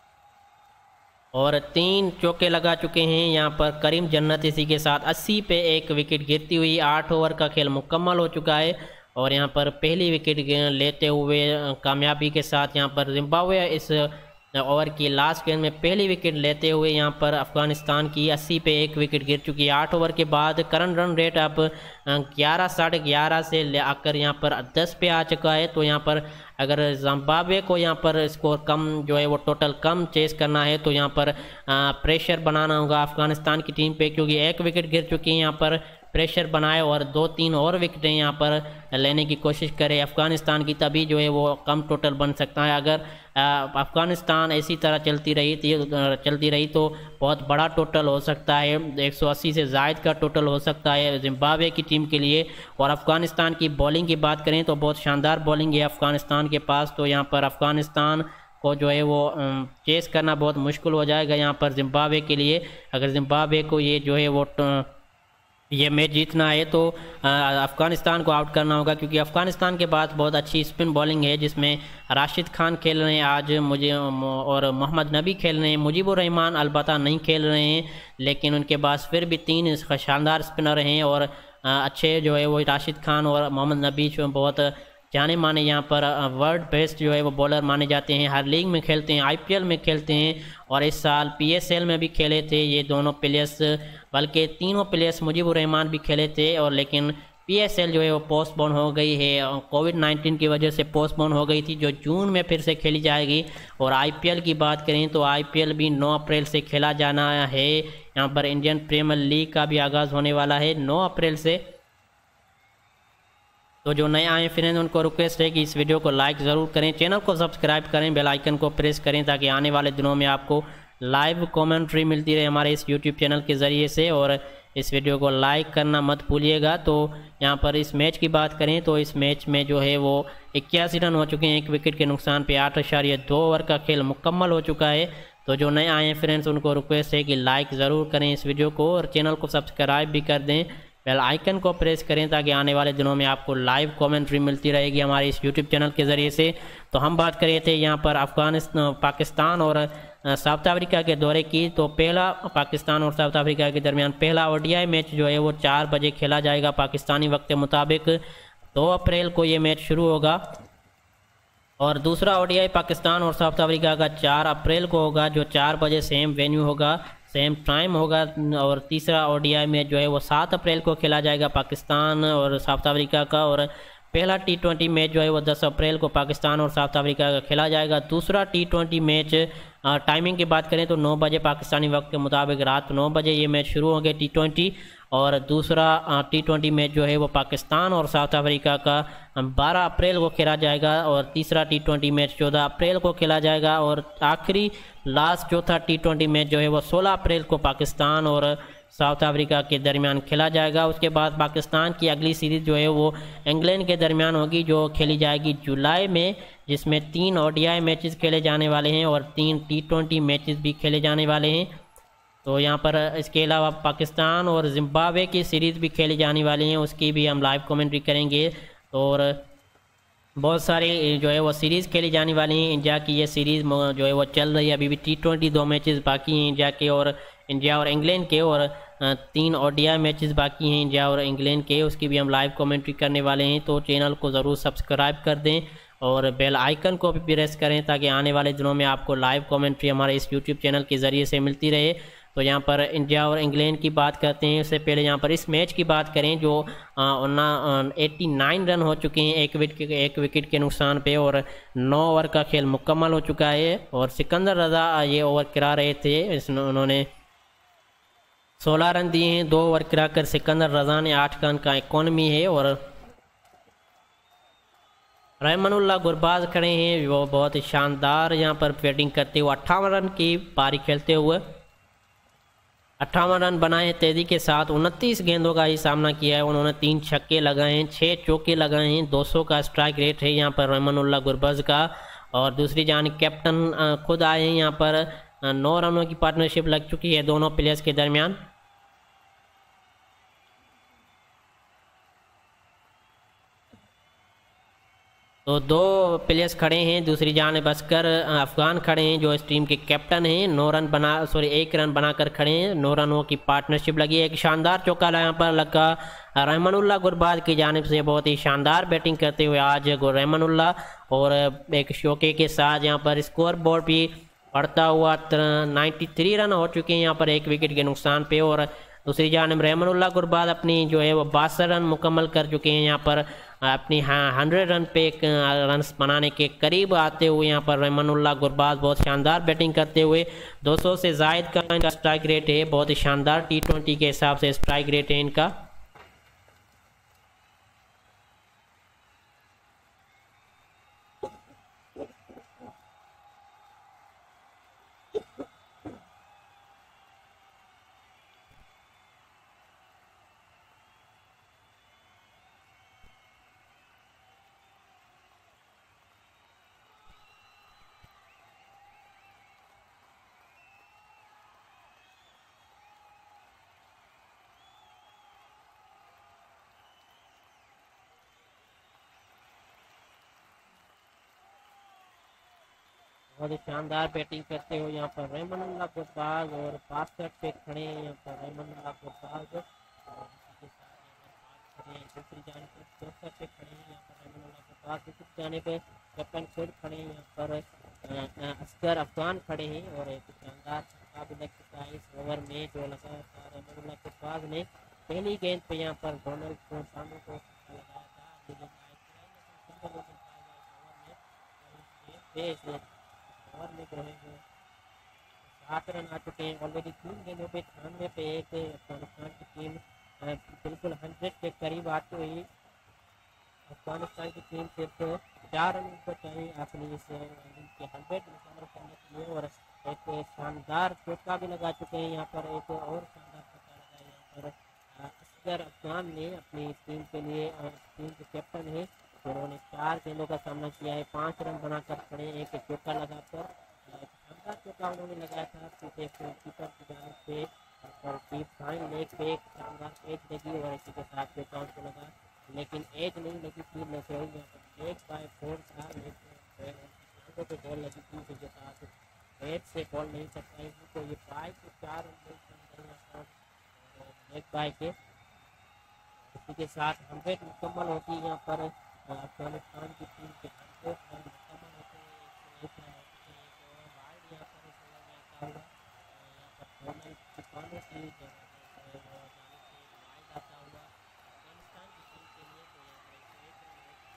और 3 चौके लगा चुके हैं यहाँ पर करीम जन्नत। इसी के साथ 80 पे 1 विकेट गिरती हुई 8 ओवर का खेल मुकम्मल हो चुका है और यहाँ पर पहली विकेट लेते हुए कामयाबी के साथ यहाँ पर जिम्बाब्वे इस ओवर की लास्ट गेंद में पहली विकेट लेते हुए यहाँ पर अफगानिस्तान की 80 पे 1 विकेट गिर चुकी है। 8 ओवर के बाद करंट रन रेट अब 11 साढ़े 11 से ले आकर यहाँ पर 10 पे आ चुका है। तो यहाँ पर अगर जिम्बाब्वे को यहाँ पर स्कोर कम जो है वो टोटल कम चेस करना है तो यहाँ पर प्रेशर बनाना होगा अफगानिस्तान की टीम पे, क्योंकि 1 विकेट गिर चुकी है। यहाँ पर प्रेशर बनाए और 2-3 और विकेटें यहाँ पर लेने की कोशिश करे अफगानिस्तान की, तभी जो है वो कम टोटल बन सकता है। अगर अफगानिस्तान इसी तरह चलती रही तो बहुत बड़ा टोटल हो सकता है, 180 से ज़ायद का टोटल हो सकता है जिम्बाब्वे की टीम के लिए। और अफगानिस्तान की बॉलिंग की बात करें तो बहुत शानदार बॉलिंग है अफगानिस्तान के पास। तो यहाँ पर अफगानिस्तान को जो है वो चेस करना बहुत मुश्किल हो जाएगा यहाँ पर जिम्बाब्वे के लिए। अगर जिम्बाब्वे को ये मैच जीतना है तो अफ़गानिस्तान को आउट करना होगा, क्योंकि अफ़गानिस्तान के पास बहुत अच्छी स्पिन बॉलिंग है, जिसमें राशिद खान खेल रहे हैं आज और मोहम्मद नबी खेल रहे हैं। मुजीबुर रहमान अलबत्ता नहीं खेल रहे हैं, लेकिन उनके पास फिर भी 3 शानदार स्पिनर हैं और अच्छे जो है वो राशिद खान और मोहम्मद नबी जो बहुत जाने माने यहाँ पर वर्ल्ड बेस्ट जो है वो बॉलर माने जाते हैं। हर लीग में खेलते हैं, आईपीएल में खेलते हैं और इस साल पीएसएल में भी खेले थे ये दोनों प्लेयर्स, बल्कि तीनों प्लेयर्स। मुजीबुर रहमान भी खेले थे और लेकिन पीएसएल जो है वो पोस्टपोन हो गई है, कोविड-19 की वजह से पोस्टपोन हो गई थी, जो जून में फिर से खेली जाएगी। और आईपीएल की बात करें तो आईपीएल भी 9 अप्रैल से खेला जाना है। यहाँ पर इंडियन प्रीमियर लीग का भी आगाज़ होने वाला है 9 अप्रैल से। तो जो नए आए फ्रेंड उनको रिक्वेस्ट है कि इस वीडियो को लाइक ज़रूर करें, चैनल को सब्सक्राइब करें, बेल आइकन को प्रेस करें, ताकि आने वाले दिनों में आपको लाइव कमेंट्री मिलती रहे हमारे इस यूट्यूब चैनल के ज़रिए से। और इस वीडियो को लाइक करना मत भूलिएगा। तो यहाँ पर इस मैच की बात करें तो इस मैच में जो है वो 81 रन हो चुके हैं 1 विकेट के नुकसान पे। 8.2 ओवर का खेल मुकम्मल हो चुका है। तो जो नए आए हैं फ्रेंड्स उनको रिक्वेस्ट है कि लाइक ज़रूर करें इस वीडियो को और चैनल को सब्सक्राइब भी कर दें, बेल आइकन को प्रेस करें, ताकि आने वाले दिनों में आपको लाइव कमेंट्री मिलती रहेगी हमारे इस यूट्यूब चैनल के ज़रिए से। तो हम बात कर रहे थे यहाँ पर पाकिस्तान और साउथ अफ्रीका के दौरे की। तो पहला पाकिस्तान और साउथ अफ्रीका के दरमियान पहला ओडीआई मैच जो है वो 4 बजे खेला जाएगा पाकिस्तानी वक्त के मुताबिक। 2 अप्रैल को ये मैच शुरू होगा और दूसरा ओडीआई पाकिस्तान और साउथ अफ्रीका का 4 अप्रैल को होगा, जो 4 बजे सेम वेन्यू होगा, सेम टाइम होगा। और तीसरा ओडीआई मैच जो है वो 7 अप्रैल को खेला जाएगा पाकिस्तान और साउथ अफ्रीका का। और पहला T20 मैच जो है वो 10 अप्रैल को पाकिस्तान और साउथ अफ्रीका का खेला जाएगा। दूसरा T20 मैच टाइमिंग की बात करें तो 9 बजे पाकिस्तानी वक्त के मुताबिक रात 9 बजे ये मैच शुरू होंगे T20। और दूसरा T20 मैच जो है वो पाकिस्तान और साउथ अफ्रीका का 12 अप्रैल को खेला जाएगा। और तीसरा T20 मैच 14 अप्रैल को खेला जाएगा। और आखिरी लास्ट चौथा T20 मैच जो है वो 16 अप्रैल को पाकिस्तान और साउथ अफ्रीका के दरमियान खेला जाएगा। उसके बाद पाकिस्तान की अगली सीरीज़ जो है वो इंग्लैंड के दरमियान होगी, जो खेली जाएगी जुलाई में, जिसमें 3 ODI मैचेस खेले जाने वाले हैं और 3 T20 मैचेस भी खेले जाने वाले हैं। तो यहाँ पर इसके अलावा पाकिस्तान और जिम्बाब्वे की सीरीज़ भी खेली जाने वाली हैं, उसकी भी हम लाइव कमेंट्री करेंगे। और बहुत सारी जो है वो सीरीज़ खेली जाने वाली हैं। इंडिया की ये सीरीज़ जो है वो चल रही है, अभी भी T20 2 मैचेस बाकी हैं इंडिया के और इंग्लैंड के, और 3 ODI मैचेस बाकी हैं इंडिया और इंग्लैंड के, उसकी भी हम लाइव कमेंट्री करने वाले हैं। तो चैनल को ज़रूर सब्सक्राइब कर दें और बेल आइकन को भी प्रेस करें ताकि आने वाले दिनों में आपको लाइव कमेंट्री हमारे इस यूट्यूब चैनल के ज़रिए से मिलती रहे। तो यहाँ पर इंडिया और इंग्लैंड की बात करते हैं। उससे पहले यहाँ पर इस मैच की बात करें जो 89 रन हो चुके हैं एक विकेट के नुकसान पे, और 9 ओवर का खेल मुकम्मल हो चुका है। और सिकंदर रज़ा ये ओवर गिरा रहे थे, उन्होंने 16 रन दिए हैं। 2 ओवर गिराकर सिकंदर रज़ा ने 8 रन का इकॉनमी है। और रहमानुल्लाह गुरबाज खड़े हैं, वो बहुत ही शानदार यहाँ पर बैटिंग करते हुए 58 रन की पारी खेलते हुए 58 रन बनाए तेजी के साथ 29 गेंदों का ही सामना किया है। उन्होंने 3 छक्के लगाए हैं, 6 चौके लगाए हैं, 200 का स्ट्राइक रेट है यहाँ पर रहमानुल्लाह गुरबाज का। और दूसरी जानिब कैप्टन खुद आए हैं यहाँ पर। 9 रनों की पार्टनरशिप लग चुकी है दोनों प्लेयर्स के दरमियान। तो 2 प्लेयर्स खड़े हैं, दूसरी जानिब असगर अफगान खड़े हैं जो इस टीम के कैप्टन हैं। 1 रन बनाकर खड़े हैं, 9 रनों की पार्टनरशिप लगी है। एक शानदार चौका यहाँ पर लगा रहमानुल्लाह गुरबाज की जानिब से, बहुत ही शानदार बैटिंग करते हुए आज रहमानुल्लाह। और एक चौके के साथ यहाँ पर स्कोर बोर्ड भी बढ़ता हुआ 93 रन हो चुके हैं यहाँ पर 1 विकेट के नुकसान पे। और दूसरी जानिब रहमानुल्लाह गुरबाज अपनी जो है वो 62 रन मुकम्मल कर चुके हैं यहाँ पर अपनी 100 रन पे रन बनाने के करीब आते हुए यहाँ पर रहमानुल्लाह गुरबाज बहुत शानदार बैटिंग करते हुए 200 से ज़ायद का इनका स्ट्राइक रेट है। बहुत ही शानदार T20 के हिसाब से स्ट्राइक रेट है इनका। बहुत ही शानदार बैटिंग करते हुए यहाँ पर रहमानुल्लाह गुरबाज, और 62 पे खड़े हैं यहाँ पर रहमानुल्लाह गुरबाज। और दूसरी जाने पर 64 पे खड़े हैं यहाँ पर रहमानुल्लाह गुरबाज। दूसरी जाने पे कैप्टन खुद खड़े हैं यहाँ पर असगर अफगान खड़े हैं। और एक शानदार छक्का भी लग चुका है इस ओवर में जो लगा था रहमानुल्लाह गुरबाज ने। पहली गेंद पे यहाँ पर डोनाल्ड को सामने को लगाया था ओवर में जो है वो 7 रन आ चुके हैं ऑलरेडी। 3 गेंदों पे 96 पे एक अफगानिस्तान की टीम बिल्कुल 100 के करीब आती हुई। अफगानिस्तान की टीम सिर्फ 4 रन ऊपर चाहिए अपनी इस 100 मुकम्मल करने के लिए। और एक शानदार चौका भी लगा चुके हैं यहाँ पर, एक और शानदार चौका लगा यहाँ पर असगर अफगान ने अपनी टीम के लिए। टीम के कैप्टन है, उन्होंने 4 गेंदों का सामना किया है, 5 रन बनाकर खड़े, एक चौका लगाकर शानदार चौका उन्होंने लगाया था कीपर की जानिब से और डीप फाइन लेग पे एक शानदार एज लगी। और इसी के साथ चौका उनको लगा, लेकिन एज नहीं लगी थी, लेकिन एक बाय 4 था, पे बॉल लगी थी, जिसके साथ बैट से बॉल नहीं सकता है तो ये बाय के 4 रन एक बाय के। इसी के साथ 100 मुकम्मल होती है यहाँ पर अफगानिस्तान की टीम के 100 रन मुकम्मल होते हैं। 101 रन होते हैं, एक और वाइड यहाँ पर इस ओवर में आता हुआ यहाँ पर डोनाल्ड किपानो की वाइड आता हुआ अफगानिस्तान की टीम के लिए। तो यहाँ पर 101 रन हो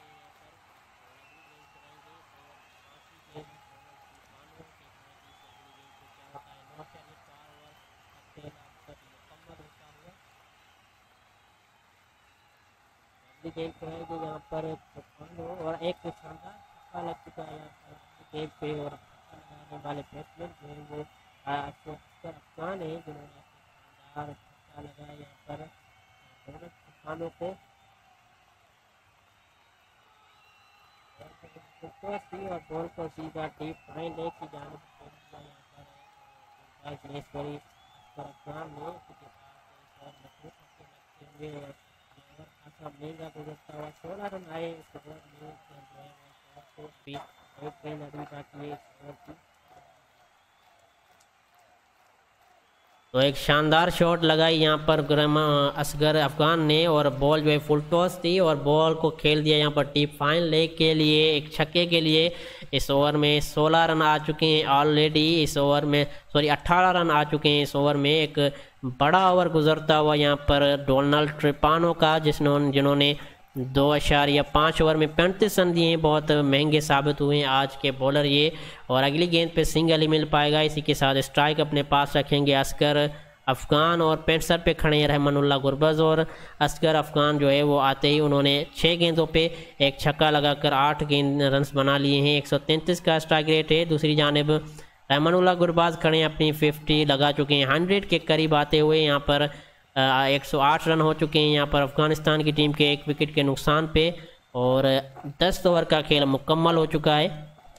अगली गेंद पे है जो यहाँ पर तूफान हो और एक शानदार छक्का लग चुका है यहाँ पर गेंद पे और लगाने वाले बैट्समैन जो है वो अफगान है जिन्होंने शानदार छक्का लगाया यहाँ पर दोनों तूफानों को और बॉल को सीधा डीप फाइन लेग की जानिब खेल दिया यहाँ पर महेश्वरी अफगान ने हुए और खासा महंगा गुजरता हुआ 16 रन आए इस ओवर में अभी बाकी है इस ओवर की। तो एक शानदार शॉट लगाई यहाँ पर असगर अफगान ने और बॉल जो है फुल टॉस थी और बॉल को खेल दिया यहाँ पर डीप फाइन लेग के लिए एक छक्के के लिए। इस ओवर में 16 रन आ चुके हैं ऑलरेडी। इस ओवर में 18 रन आ चुके हैं इस ओवर में। एक बड़ा ओवर गुजरता हुआ यहाँ पर डोनाल्ड ट्रिपानो का जिन्होंने 2.5 ओवर में 35 रन दिए। बहुत महंगे साबित हुए हैं आज के बॉलर ये। और अगली गेंद पे सिंगल ही मिल पाएगा। इसी के साथ स्ट्राइक अपने पास रखेंगे असगर अफगान और पेंसर पे खड़े हैं रहमानुल्लाह गुरबज। और असगर अफगान जो है वो आते ही उन्होंने 6 गेंदों पे एक छक्का लगाकर 8 रन्स बना लिए हैं। 133 का स्ट्राइक रेट है। दूसरी जानिब रहमानुल्लाह गुरबाज खड़े हैं अपनी 50 लगा चुके हैं। 100 के करीब आते हुए यहाँ पर 108 रन हो चुके हैं यहाँ पर अफगानिस्तान की टीम के 1 विकेट के नुकसान पे। और 10 ओवर का खेल मुकम्मल हो चुका है।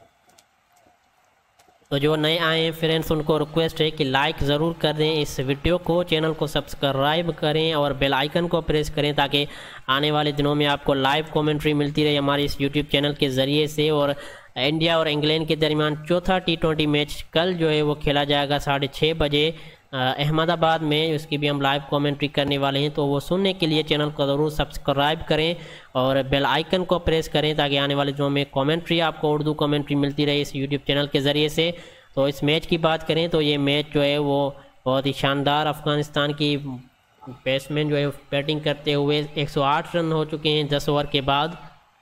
तो जो नए आए हैं फ्रेंड्स उनको रिक्वेस्ट है कि लाइक ज़रूर कर दें इस वीडियो को, चैनल को सब्सक्राइब करें और बेल आइकन को प्रेस करें ताकि आने वाले दिनों में आपको लाइव कमेंट्री मिलती रहे हमारे इस यूट्यूब चैनल के ज़रिए से। और इंडिया और इंग्लैंड के दरमियान चौथा T20 मैच कल जो है वो खेला जाएगा 6:30 बजे अहमदाबाद में। उसकी भी हम लाइव कमेंट्री करने वाले हैं। तो वो सुनने के लिए चैनल को ज़रूर सब्सक्राइब करें और बेल आइकन को प्रेस करें ताकि आने वाले दिनों में कमेंट्री आपको उर्दू कमेंट्री मिलती रहे इस यूट्यूब चैनल के ज़रिए से। तो इस मैच की बात करें तो ये मैच जो है वो बहुत ही शानदार अफ़गानिस्तान की बैट्समैन जो है बैटिंग करते हुए 108 रन हो चुके हैं 10 ओवर के बाद।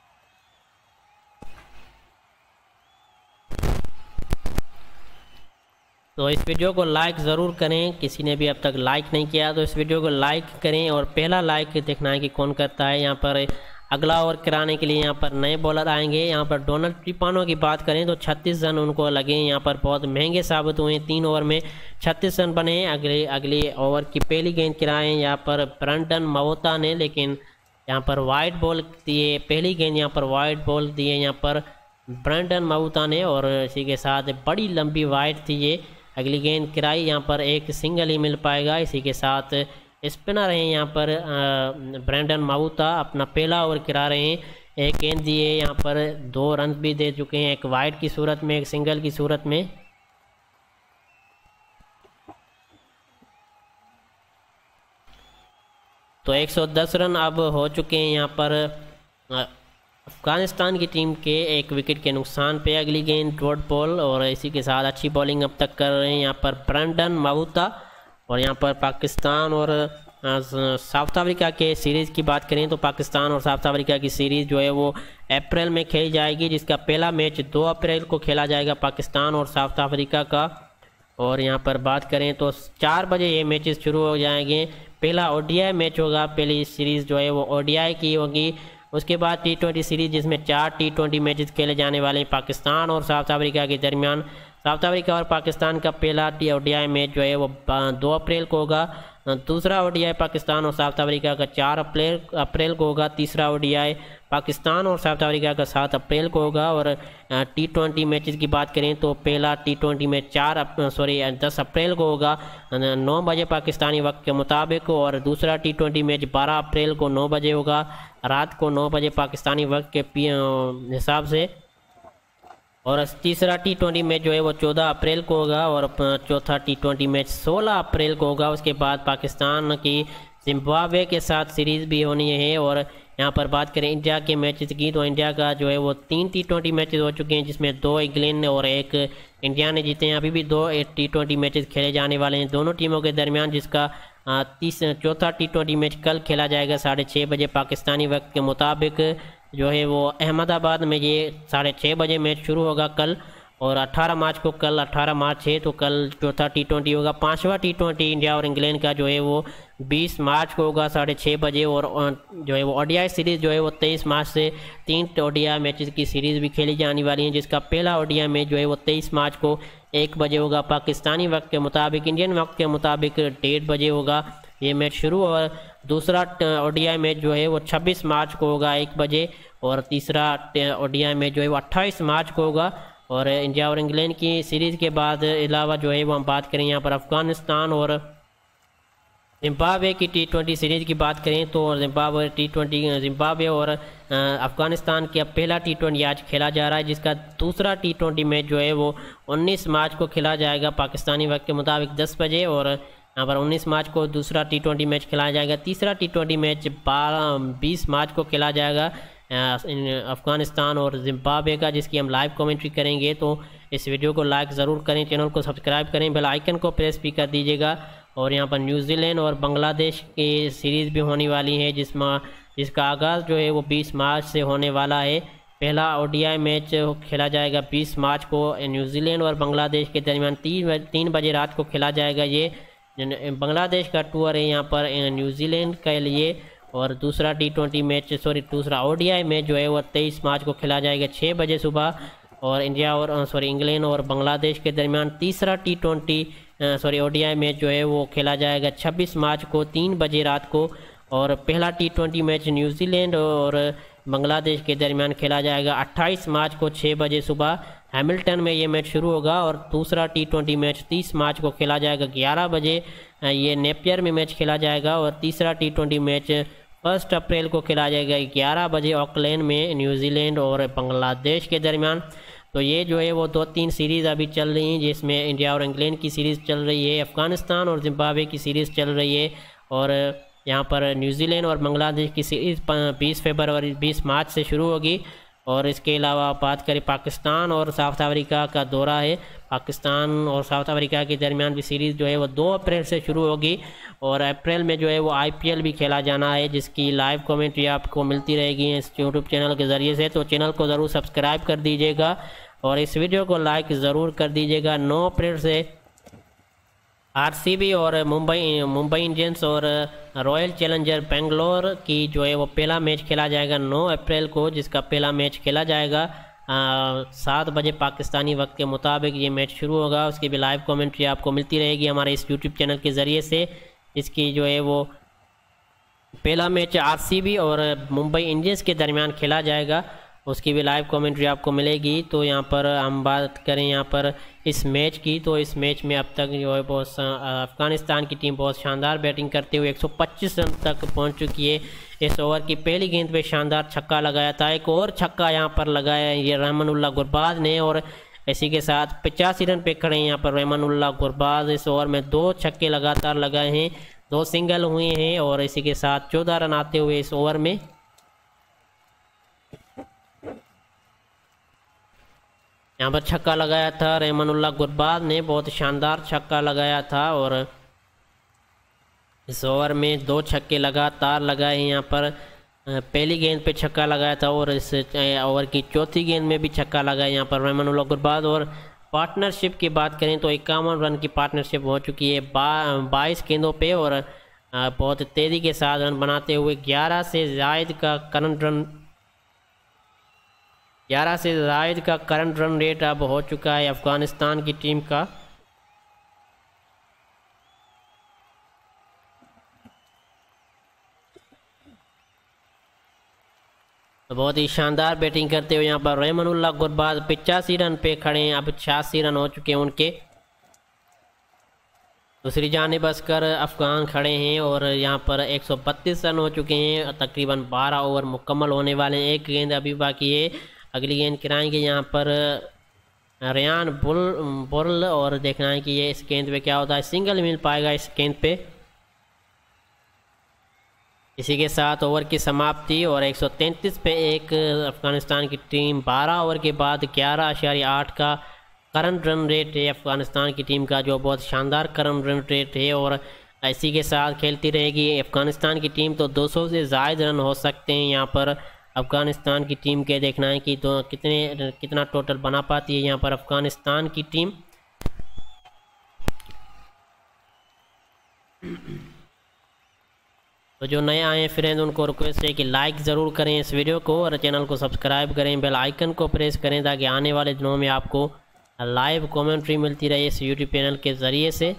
तो इस वीडियो को लाइक ज़रूर करें। किसी ने भी अब तक लाइक नहीं किया तो इस वीडियो को लाइक करें और पहला लाइक देखना है कि कौन करता है। यहाँ पर अगला ओवर कराने के लिए यहाँ पर नए बॉलर आएंगे। यहाँ पर डोनाल्ड ट्रिपानो की बात करें तो 36 रन उनको लगे। यहाँ पर बहुत महंगे साबित हुए। 3 ओवर में 36 रन बने। अगले ओवर की पहली गेंद कराएँ यहाँ पर ब्रैंडन मवोता ने, लेकिन यहाँ पर वाइड बॉल दिए। पहली गेंद यहाँ पर वाइड बॉल दिए यहाँ पर ब्रैंडन मवोता ने और इसी के साथ बड़ी लंबी वाइड थी ये। अगली गेंद किराई यहाँ पर एक सिंगल ही मिल पाएगा। इसी के साथ स्पिनर हैं यहाँ पर ब्रैंडन मवोता अपना पहला ओवर किरा रहे हैं। एक गेंद दिए यहाँ पर 2 रन भी दे चुके हैं, एक वाइड की सूरत में एक सिंगल की सूरत में। तो 110 रन अब हो चुके हैं यहाँ पर अफगानिस्तान की टीम के 1 विकेट के नुकसान पे। अगली गेंद डॉट बॉल और इसी के साथ अच्छी बॉलिंग अब तक कर रहे हैं यहाँ पर ब्रैंडन मवोता। और यहाँ पर पाकिस्तान और साउथ अफ्रीका के सीरीज़ की बात करें तो पाकिस्तान और साउथ अफ्रीका की सीरीज़ जो है वो अप्रैल में खेली जाएगी, जिसका पहला मैच 2 अप्रैल को खेला जाएगा पाकिस्तान और साउथ अफ्रीका का। और यहाँ पर बात करें तो 4 बजे ये मैचेस शुरू हो जाएंगे। पहला ODI मैच होगा, पहली सीरीज़ जो है वो ODI की होगी। उसके बाद T20 सीरीज़ जिसमें 4 T20 मैचेस खेले जाने वाले हैं पाकिस्तान और साउथ अफ्रीका के दरमियान। साउथ अफ्रीका और पाकिस्तान का पहला ODI मैच जो है वो 2 अप्रैल को होगा। दूसरा ODI पाकिस्तान और साउथ अफ्रीका का 4 अप्रैल को होगा। तीसरा ODI पाकिस्तान और साउथ अफ्रीका का 7 अप्रैल को होगा। और T20 मैचेस की बात करें तो पहला T20 मैच 10 अप्रैल को होगा 9 बजे पाकिस्तानी वक्त के मुताबिक। और दूसरा T20 मैच 12 अप्रैल को 9 बजे होगा, रात को 9 बजे पाकिस्तानी वक्त के हिसाब से। और तीसरा T20 मैच जो है वो 14 अप्रैल को होगा और चौथा T20 मैच 16 अप्रैल को होगा। उसके बाद पाकिस्तान की जिम्बाब्वे के साथ सीरीज़ भी होनी है। और यहाँ पर बात करें इंडिया के मैचेस की तो इंडिया का जो है वो 3 T20 मैचेस हो चुके हैं, जिसमें 2 इंग्लैंड और 1 इंडिया ने जीते हैं। अभी भी 2 T20 मैचेस खेले जाने वाले हैं दोनों टीमों के दरमियान, जिसका चौथा T20 मैच कल खेला जाएगा 6:30 बजे पाकिस्तानी वक्त के मुताबिक। जो है वो अहमदाबाद में ये 6:30 बजे मैच शुरू होगा कल। और 18 मार्च को, कल 18 मार्च है तो कल चौथा T20 होगा। 5वां T20 इंडिया और इंग्लैंड का जो है वो 20 मार्च को होगा 6:30 बजे। और जो है वो ओडीआई सीरीज़ जो है वो 23 मार्च से 3 ओडीआई मैचेस की सीरीज़ भी खेली जाने वाली है, जिसका पहला ओडीआई मैच जो है वो 23 मार्च को 1 बजे होगा पाकिस्तानी वक्त के मुताबिक। इंडियन वक्त के मुताबिक 1:30 बजे होगा ये मैच शुरू। और दूसरा ओडीआई मैच जो है वो 26 मार्च को होगा 1 बजे। और तीसरा ओडीआई मैच जो है वो 28 मार्च को होगा। और इंडिया और इंग्लैंड की सीरीज़ के बाद अलावा जो है वो हम बात करें यहाँ पर अफ़गानिस्तान और जिम्बाब्वे की T20 सीरीज़ की बात करें तो जिम्बाब्वे और अफ़गानिस्तान का पहला T20 आज खेला जा रहा है, जिसका दूसरा T20 मैच जो है वो 19 मार्च को खेला जाएगा पाकिस्तानी वक्त के मुताबिक 10 बजे। और यहाँ पर 19 मार्च को दूसरा T20 मैच खेला जाएगा। तीसरा T20 मैच 20 मार्च को खेला जाएगा अफ़गानिस्तान और जिम्बाब्वे का, जिसकी हम लाइव कमेंट्री करेंगे। तो इस वीडियो को लाइक ज़रूर करें, चैनल को सब्सक्राइब करें, बेल आइकन को प्रेस भी कर दीजिएगा। और यहाँ पर न्यूजीलैंड और बांग्लादेश की सीरीज़ भी होने वाली है, जिसका आगाज़ जो है वो 20 मार्च से होने वाला है। पहला ओडीआई मैच खेला जाएगा 20 मार्च को न्यूजीलैंड और बांग्लादेश के दरमियान 3 बजे रात को खेला जाएगा। ये बांग्लादेश का टूर है यहाँ पर न्यूजीलैंड के लिए। और दूसरा दूसरा ओडीआई मैच जो है वो 23 मार्च को खेला जाएगा 6 बजे सुबह। और इंग्लैंड और बांग्लादेश के दरमियान तीसरा ओडीआई मैच जो है वो खेला जाएगा 26 मार्च को 3 बजे रात को। और पहला T20 मैच न्यूजीलैंड और बांग्लादेश के दरमियान खेला जाएगा 28 मार्च को 6 बजे सुबह हैमिल्टन में ये मैच शुरू होगा। और दूसरा T20 मैच 30 मार्च को खेला जाएगा 11 बजे, ये नेपियर में मैच खेला जाएगा। और तीसरा T20 मैच 1 अप्रैल को खेला जाएगा 11 बजे ऑकलैंड में न्यूजीलैंड और बांग्लादेश के दरमियान। तो ये जो है वो 2-3 सीरीज़ अभी चल रही हैं, जिसमें इंडिया और इंग्लैंड की सीरीज़ चल रही है, अफ़गानिस्तान और जिम्बाब्वे की सीरीज़ चल रही है। और यहाँ पर न्यूजीलैंड और बांग्लादेश की सीरीज़ 20 मार्च से शुरू होगी। और इसके अलावा बात करें पाकिस्तान और साउथ अफ्रीका का दौरा है, पाकिस्तान और साउथ अफ्रीका के दरमियान भी सीरीज़ जो है वो 2 अप्रैल से शुरू होगी। और अप्रैल में जो है वो IPL भी खेला जाना है, जिसकी लाइव कमेंट्री आपको मिलती रहेगी इस यूट्यूब चैनल के ज़रिए से। तो चैनल को ज़रूर सब्सक्राइब कर दीजिएगा और इस वीडियो को लाइक ज़रूर कर दीजिएगा। 9 अप्रैल से RCB और मुंबई इंडियन्स और रॉयल चैलेंजर बेंगलोर की जो है वो पहला मैच खेला जाएगा 9 अप्रैल को, जिसका पहला मैच खेला जाएगा 7 बजे पाकिस्तानी वक्त के मुताबिक ये मैच शुरू होगा। उसकी भी लाइव कमेंट्री आपको मिलती रहेगी हमारे इस यूट्यूब चैनल के ज़रिए से। इसकी जो है वो पहला मैच RCB और मुंबई इंडियंस के दरमियान खेला जाएगा, उसकी भी लाइव कमेंट्री आपको मिलेगी। तो यहाँ पर हम बात करें यहाँ पर इस मैच की, तो इस मैच में अब तक जो है बहुत अफ़गानिस्तान की टीम बहुत शानदार बैटिंग करते हुए 125 रन तक पहुँच चुकी है। इस ओवर की पहली गेंद पे शानदार छक्का लगाया था, एक और छक्का यहाँ पर लगाया ये रहमानुल्लाह गुरबाज ने। और इसी के साथ 85 रन पे खड़े हैं यहाँ पर रहमानुल्लाह गुरबाज। इस ओवर में 2 छक्के लगातार लगाए हैं, 2 सिंगल हुए हैं और इसी के साथ 14 रन आते हुए इस ओवर में यहाँ पर छक्का लगाया था रहमानुल्लाह गुरबाज ने, बहुत शानदार छक्का लगाया था। और इस ओवर में 2 छक्के लगातार लगाए हैं। यहाँ पर पहली गेंद पे छक्का लगाया था और इस ओवर की चौथी गेंद में भी छक्का लगाया यहाँ पर रहमानुल्लाह गुरबाज। और पार्टनरशिप की बात करें तो 51 रन की पार्टनरशिप हो चुकी है 22 गेंदों पे। और बहुत तेज़ी के साथ रन बनाते हुए 11 से ज़ायद का करंट रन रेट अब हो चुका है अफ़गानिस्तान की टीम का। तो बहुत ही शानदार बैटिंग करते हुए यहाँ पर रहमानुल्लाह गुरबाज 85 रन पे खड़े हैं, अब 86 रन हो चुके हैं उनके। दूसरी जानिब अस्कर अफ़गान खड़े हैं और यहाँ पर 132 रन हो चुके हैं, तकरीबन 12 ओवर मुकम्मल होने वाले हैं, 1 गेंद अभी बाकी है। अगली गेंद गिराएंगे यहाँ पर रेयान बुल और देखना है कि ये इस गेंद पे क्या होता है, सिंगल मिल पाएगा इस गेंद पे। इसी के साथ ओवर की समाप्ति और 133 पे 1 अफ़गानिस्तान की टीम 12 ओवर के बाद 11.8 का करंट रन रेट है अफ़गानिस्तान की टीम का, जो बहुत शानदार करंट रन रेट है। और इसी के साथ खेलती रहेगी अफ़गानिस्तान की टीम तो 200 से ज़ायद रन हो सकते हैं यहाँ पर अफ़गानिस्तान की टीम के देखना है कि तो कितना टोटल बना पाती है यहाँ पर अफ़गानिस्तान की टीम। तो जो नए आए हैं फ्रेंड उनको रिक्वेस्ट है कि लाइक ज़रूर करें इस वीडियो को और चैनल को सब्सक्राइब करें, बेल आइकन को प्रेस करें ताकि आने वाले दिनों में आपको लाइव कमेंट्री मिलती रहे इस यूट्यूब चैनल के ज़रिए से।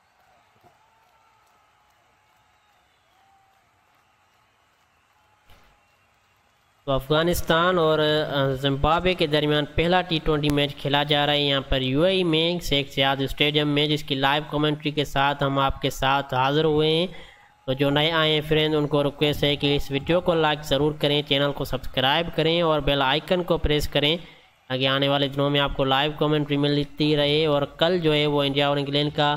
तो अफ़गानिस्तान और जिम्बाब्वे के दरमियान पहला T20 मैच खेला जा रहा है यहाँ पर यूएई में शेख ज़ायद स्टेडियम में, जिसकी लाइव कमेंट्री के साथ हम आपके साथ हाज़िर हुए हैं। तो जो नए आए हैं फ्रेंड उनको रिक्वेस्ट है कि इस वीडियो को लाइक ज़रूर करें, चैनल को सब्सक्राइब करें और बेल आइकन को प्रेस करें ताकि आने वाले दिनों में आपको लाइव कमेंट्री मिलती रहे। और कल जो है वो इंडिया और इंग्लैंड का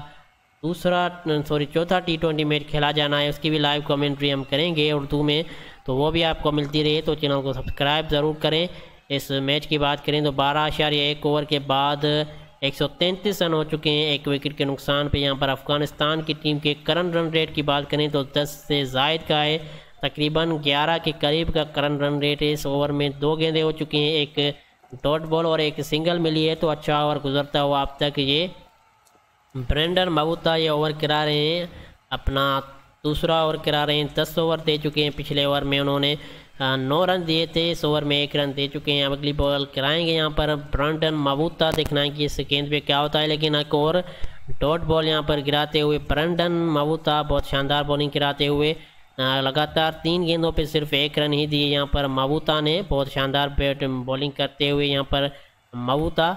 चौथा T20 मैच खेला जाना है, उसकी भी लाइव कमेंट्री हम करेंगे उर्दू में, तो वो भी आपको मिलती रहे। तो चैनल को सब्सक्राइब ज़रूर करें। इस मैच की बात करें तो 12.1 ओवर के बाद 133 रन हो चुके हैं, 1 विकेट के नुकसान पे। यहाँ पर अफ़गानिस्तान की टीम के करंट रन रेट की बात करें तो 10 से ज़ायद का है, तकरीबन 11 के करीब का करंट रन रेट है। इस ओवर में 2 गेंदें हो चुकी हैं, एक डॉट बॉल और एक सिंगल मिली है। तो अच्छा ओवर गुजरता हुआ अब तक ये ब्रेंडन मबूता ये ओवर गिरा रहे हैं, अपना दूसरा ओवर गिरा रहे हैं। 10 ओवर दे चुके हैं, पिछले ओवर में उन्होंने 9 रन दिए थे, इस ओवर में 1 रन दे चुके हैं। अब अगली बॉल कराएंगे यहाँ पर ब्रेंडन मबूता, देखना है कि इस गेंद पे क्या होता है। लेकिन एक और डॉट बॉल यहाँ पर गिराते हुए ब्रेंडन मबूता बहुत शानदार बॉलिंग गिराते हुए लगातार 3 गेंदों पे सिर्फ 1 रन ही दिए यहाँ पर मबूता ने, बहुत शानदार बैट बॉलिंग करते हुए यहाँ पर मबूता।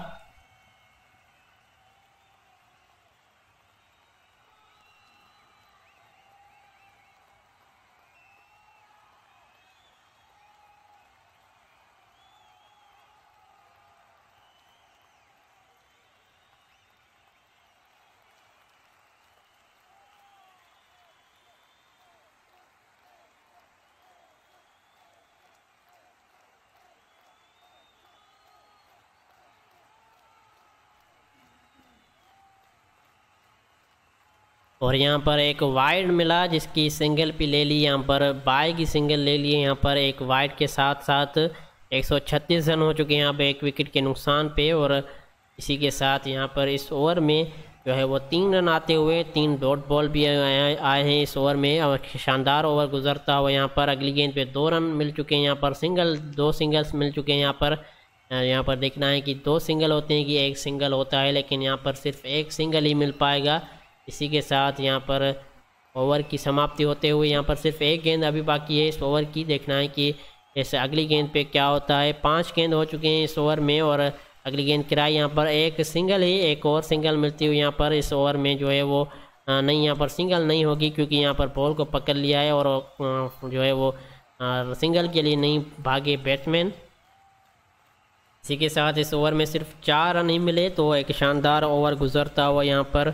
और यहाँ पर एक वाइड मिला जिसकी सिंगल भी ले ली, यहाँ पर बाय की सिंगल ले लिए। यहाँ पर एक वाइड के साथ साथ 136 रन हो चुके हैं यहाँ पे 1 विकेट के नुकसान पे। और इसी के साथ यहाँ पर इस ओवर में जो है वो 3 रन आते हुए 3 डॉट बॉल भी आए हैं इस ओवर में। और शानदार ओवर गुजरता हुआ यहाँ पर अगली गेंद पे 2 रन मिल चुके हैं, यहाँ पर 2 सिंगल्स मिल चुके हैं। यहाँ पर देखना है कि 2 सिंगल होते हैं कि 1 सिंगल होता है, लेकिन यहाँ पर सिर्फ 1 सिंगल ही मिल पाएगा। इसी के साथ यहाँ पर ओवर की समाप्ति होते हुए यहाँ पर सिर्फ 1 गेंद अभी बाकी है इस ओवर की, देखना है कि जैसे अगली गेंद पे क्या होता है। 5 गेंद हो चुके हैं इस ओवर में और अगली गेंद किराई यहाँ पर 1 सिंगल ही, 1 और सिंगल मिलती हुई यहाँ पर इस ओवर में जो है वो नहीं, यहाँ पर सिंगल नहीं होगी क्योंकि यहाँ पर बॉल को पकड़ लिया है और जो है वो सिंगल के लिए नहीं भागे बैट्समैन। इसी के साथ इस ओवर में सिर्फ 4 रन ही मिले, तो एक शानदार ओवर गुजरता हुआ यहाँ पर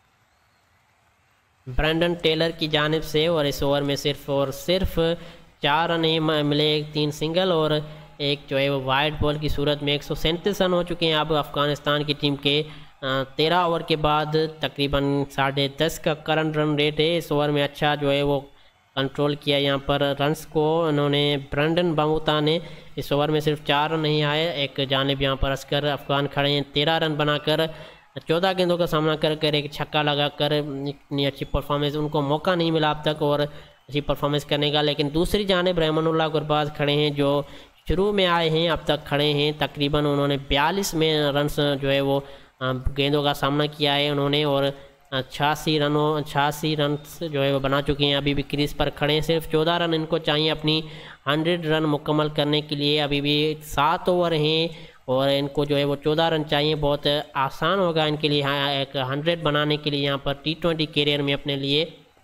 ब्रेंडन टेलर की जानिब से। और इस ओवर में सिर्फ 4 रन ही मिले, 3 सिंगल और एक जो है वो वाइड बॉल की सूरत में। 137 रन हो चुके हैं अब अफ़गानिस्तान की टीम के 13 ओवर के बाद, तकरीबन 10.5 का करंट रन रेट है। इस ओवर में अच्छा जो है वो कंट्रोल किया यहाँ पर रन्स को उन्होंने ब्रेंडन मबूता ने। इस ओवर में सिर्फ 4 रन नहीं आए, एक जानिब यहाँ पर असगर अफगान खड़े हैं 13 रन बनाकर 14 गेंदों का सामना कर एक छक्का लगाकर इतनी अच्छी परफॉर्मेंस उनको मौका नहीं मिला अब तक और अच्छी परफॉर्मेंस करने का। लेकिन दूसरी जानिब रहमानुल्लाह गुरबाज खड़े हैं जो शुरू में आए हैं अब तक खड़े हैं, तकरीबन उन्होंने 42 में रन जो है वो गेंदों का सामना किया है उन्होंने और 86 रन जो है वो बना चुके हैं। अभी भी क्रीज पर खड़े हैं, सिर्फ 14 रन इनको चाहिए अपनी 100 रन मुकम्मल करने के लिए। अभी भी 7 ओवर हैं और इनको जो है वो 14 रन चाहिए, बहुत आसान होगा इनके लिए एक 100 बनाने के लिए यहाँ पर T20 कैरियर में अपने लिए।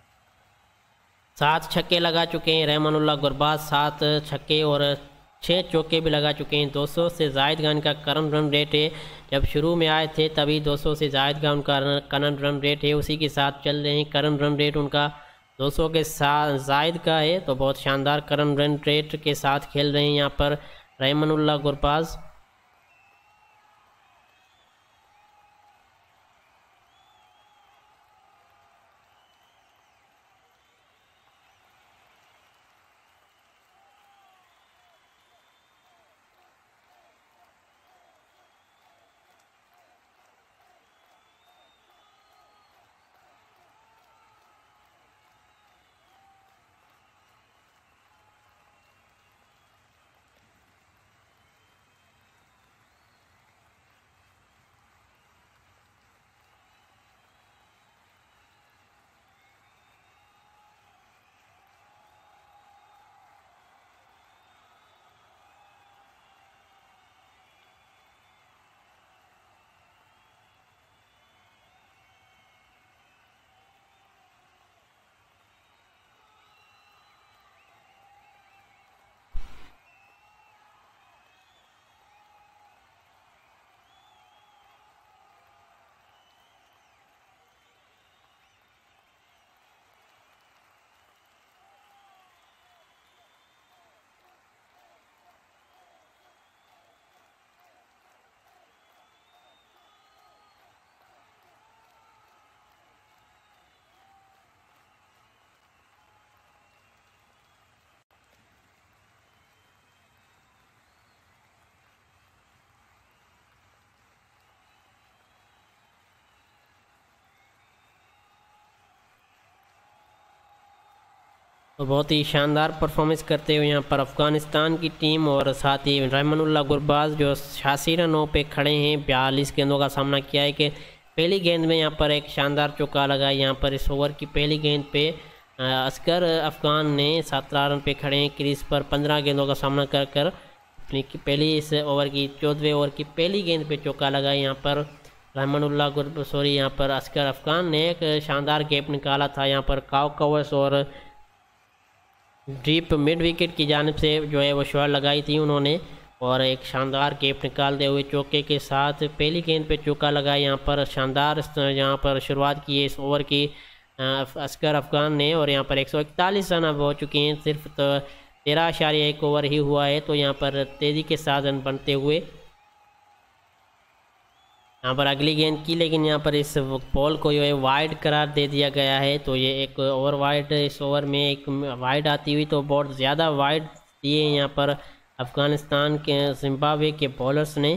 7 छक्के लगा चुके हैं रहमानुल्लाह गुरबाज, 7 छक्के और 6 चौके भी लगा चुके हैं। 200 से ज़ायद का इनका करंट रन रेट है, जब शुरू में आए थे तभी 200 से ज़ायद का उनका करंट रन रेट है, उसी के साथ चल रहे हैं। करंट रन रेट उनका 200 के साथ ज़ायद का है, तो बहुत शानदार करंट रन रेट के साथ खेल रहे हैं यहाँ पर रहमानुल्लाह गुरबाज। तो बहुत ही शानदार परफॉर्मेंस करते हुए यहाँ पर अफ़गानिस्तान की टीम, और साथ ही रहमानुल्लाह गुरबाज जो 86 रनों पे खड़े हैं, 42 गेंदों का सामना किया है कि पहली गेंद में यहाँ पर एक शानदार चौका लगा। यहाँ पर इस ओवर की पहली गेंद पे असगर अफ़गान ने 17 रन पे खड़े हैं क्रीज पर, 15 गेंदों का सामना कर कर अपनी पहली इस ओवर की 14वें ओवर की पहली गेंद पे चौका लगा। यहाँ पर यहाँ पर असगर अफ़गान ने एक शानदार गैप निकाला था। यहाँ पर काव कवर्स और डीप मिड विकेट की जानिब से जो है वो शॉट लगाई थी उन्होंने, और एक शानदार गैप निकालते हुए चौके के साथ पहली गेंद पे चौका लगा। यहाँ पर शानदार यहाँ पर शुरुआत की है इस ओवर की असगर अफ़गान ने, और यहाँ पर 141 रन अब हो चुके हैं। सिर्फ 13.1 ओवर ही हुआ है, तो यहाँ पर तेज़ी के साथ रन बनते हुए यहाँ पर अगली गेंद की, लेकिन यहाँ पर इस बॉल को जो है वाइड करार दे दिया गया है। तो ये एक ओवर वाइड, इस ओवर में एक वाइड आती हुई, तो बहुत ज़्यादा वाइड दिए यहाँ पर अफ़गानिस्तान के जिम्बाब्वे के बॉलर्स ने।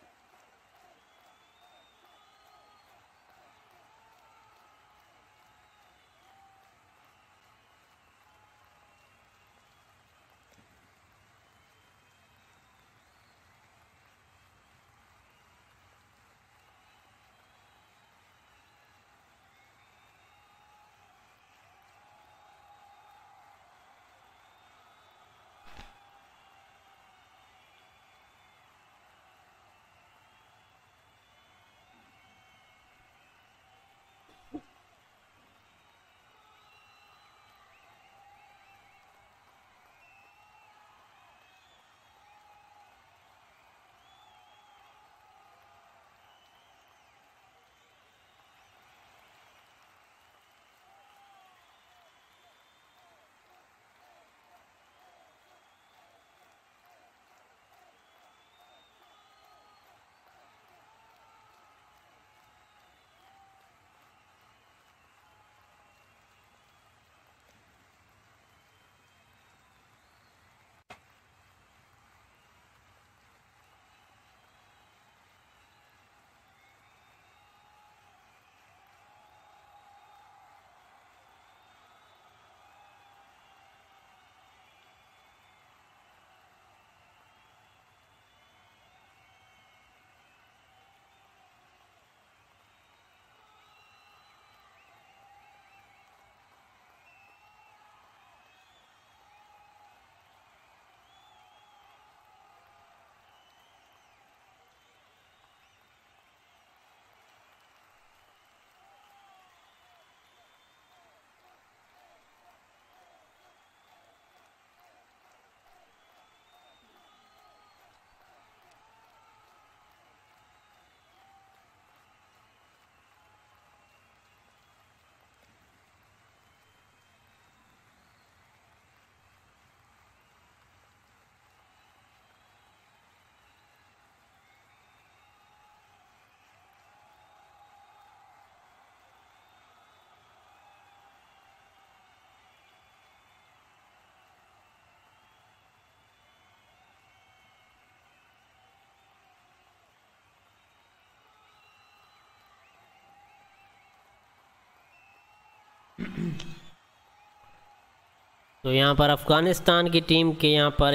तो यहाँ पर अफ़गानिस्तान की टीम के यहाँ पर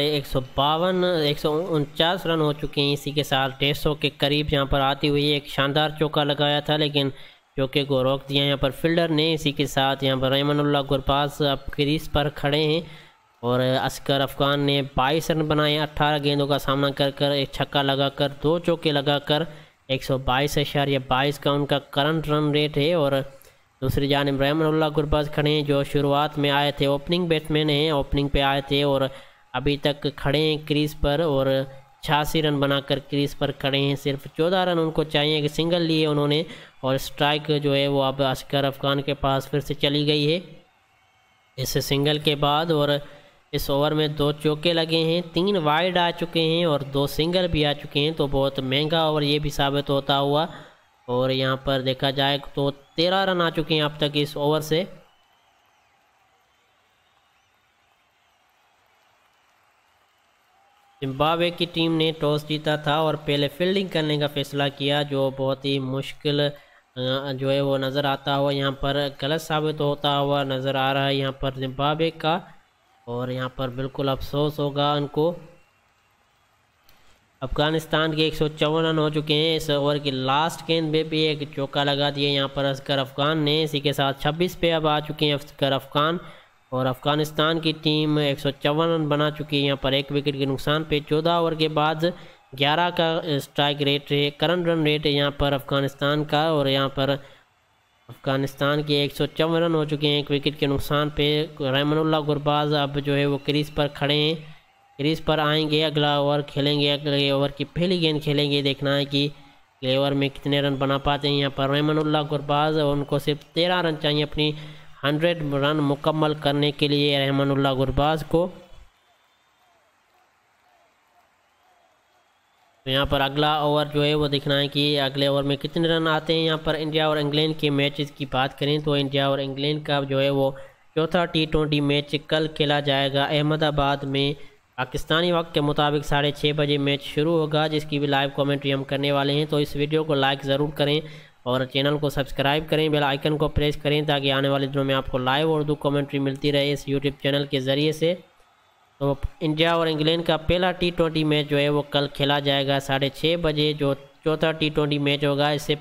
149 रन हो चुके हैं। इसी के साथ 150 के करीब यहाँ पर आती हुई एक शानदार चौका लगाया था, लेकिन चौके को रोक दिया यहाँ पर फील्डर ने। इसी के साथ यहाँ पर रहमानुल्लाह गुरबाज अब क्रीज पर खड़े हैं, और असगर अफ़गान ने 22 रन बनाए 18 गेंदों का सामना कर कर, एक छक्का लगाकर, 2 चौके लगाकर 122.22 का उनका करंट रन रेट है। और दूसरी जानिब रहमानुल्लाह गुरबाज खड़े हैं जो शुरुआत में आए थे, ओपनिंग बैट्समैन हैं, ओपनिंग पे आए थे और अभी तक खड़े हैं क्रीज पर, और 86 रन बनाकर क्रीज पर खड़े हैं। सिर्फ 14 रन उनको चाहिए कि सिंगल लिए उन्होंने, और स्ट्राइक जो है वो अब असगर अफ़गान के पास फिर से चली गई है इस सिंगल के बाद। और इस ओवर में 2 चौके लगे हैं, 3 वाइड आ चुके हैं और 2 सिंगल भी आ चुके हैं, तो बहुत महंगा ओवर ये भी साबित होता हुआ। और यहाँ पर देखा जाए तो 13 रन आ चुके हैं अब तक इस ओवर से। जिम्बाब्वे की टीम ने टॉस जीता था और पहले फील्डिंग करने का फैसला किया, जो बहुत ही मुश्किल जो है वो नज़र आता हुआ यहाँ पर गलत साबित होता हुआ नज़र आ रहा है यहाँ पर जिम्बाब्वे का। और यहाँ पर बिल्कुल अफसोस होगा उनको। अफगानिस्तान के 154 रन हो चुके हैं। इस ओवर की लास्ट गेंद पे भी एक चौका लगा दिया यहाँ पर असगर अफगान ने। इसी के साथ 26 पे अब आ चुके हैं असगर अफगान और अफगानिस्तान की टीम 154 रन बना चुकी है यहाँ पर 1 विकेट के नुकसान पे। 14 ओवर के बाद 11 का स्ट्राइक रेट है, करंट रन रेट है यहाँ पर अफगानिस्तान का। और यहाँ पर अफगानिस्तान के 154 रन हो चुके हैं 1 विकेट के नुकसान पे। रहमानुल्लाह गुरबाज अब जो है वो क्रीज पर खड़े हैं, क्रीज पर आएंगे, अगला ओवर खेलेंगे। अगले ओवर की पहली गेंद खेलेंगे, देखना है कि अगले ओवर में कितने रन बना पाते हैं यहाँ पर रहमानुल्लाह गुरबाज। और उनको सिर्फ 13 रन चाहिए अपनी 100 रन मुकम्मल करने के लिए रहमानुल्लाह गुरबाज को। तो यहाँ पर अगला ओवर जो है वो देखना है कि अगले ओवर में कितने रन आते हैं। यहाँ पर इंडिया और इंग्लैंड के मैचेस की बात करें तो इंडिया और इंग्लैंड का जो है वो चौथा T20 मैच कल खेला जाएगा अहमदाबाद में। पाकिस्तानी वक्त के मुताबिक 6:30 बजे मैच शुरू होगा, जिसकी भी लाइव कमेंट्री हम करने वाले हैं। तो इस वीडियो को लाइक ज़रूर करें और चैनल को सब्सक्राइब करें, बेल आइकन को प्रेस करें ताकि आने वाले दिनों में आपको लाइव उर्दू कमेंट्री मिलती रहे इस यूट्यूब चैनल के ज़रिए से। तो इंडिया और इंग्लैंड का पहला T20 मैच जो है वो कल खेला जाएगा 6:30 बजे, जो चौथा T20 मैच होगा। इससे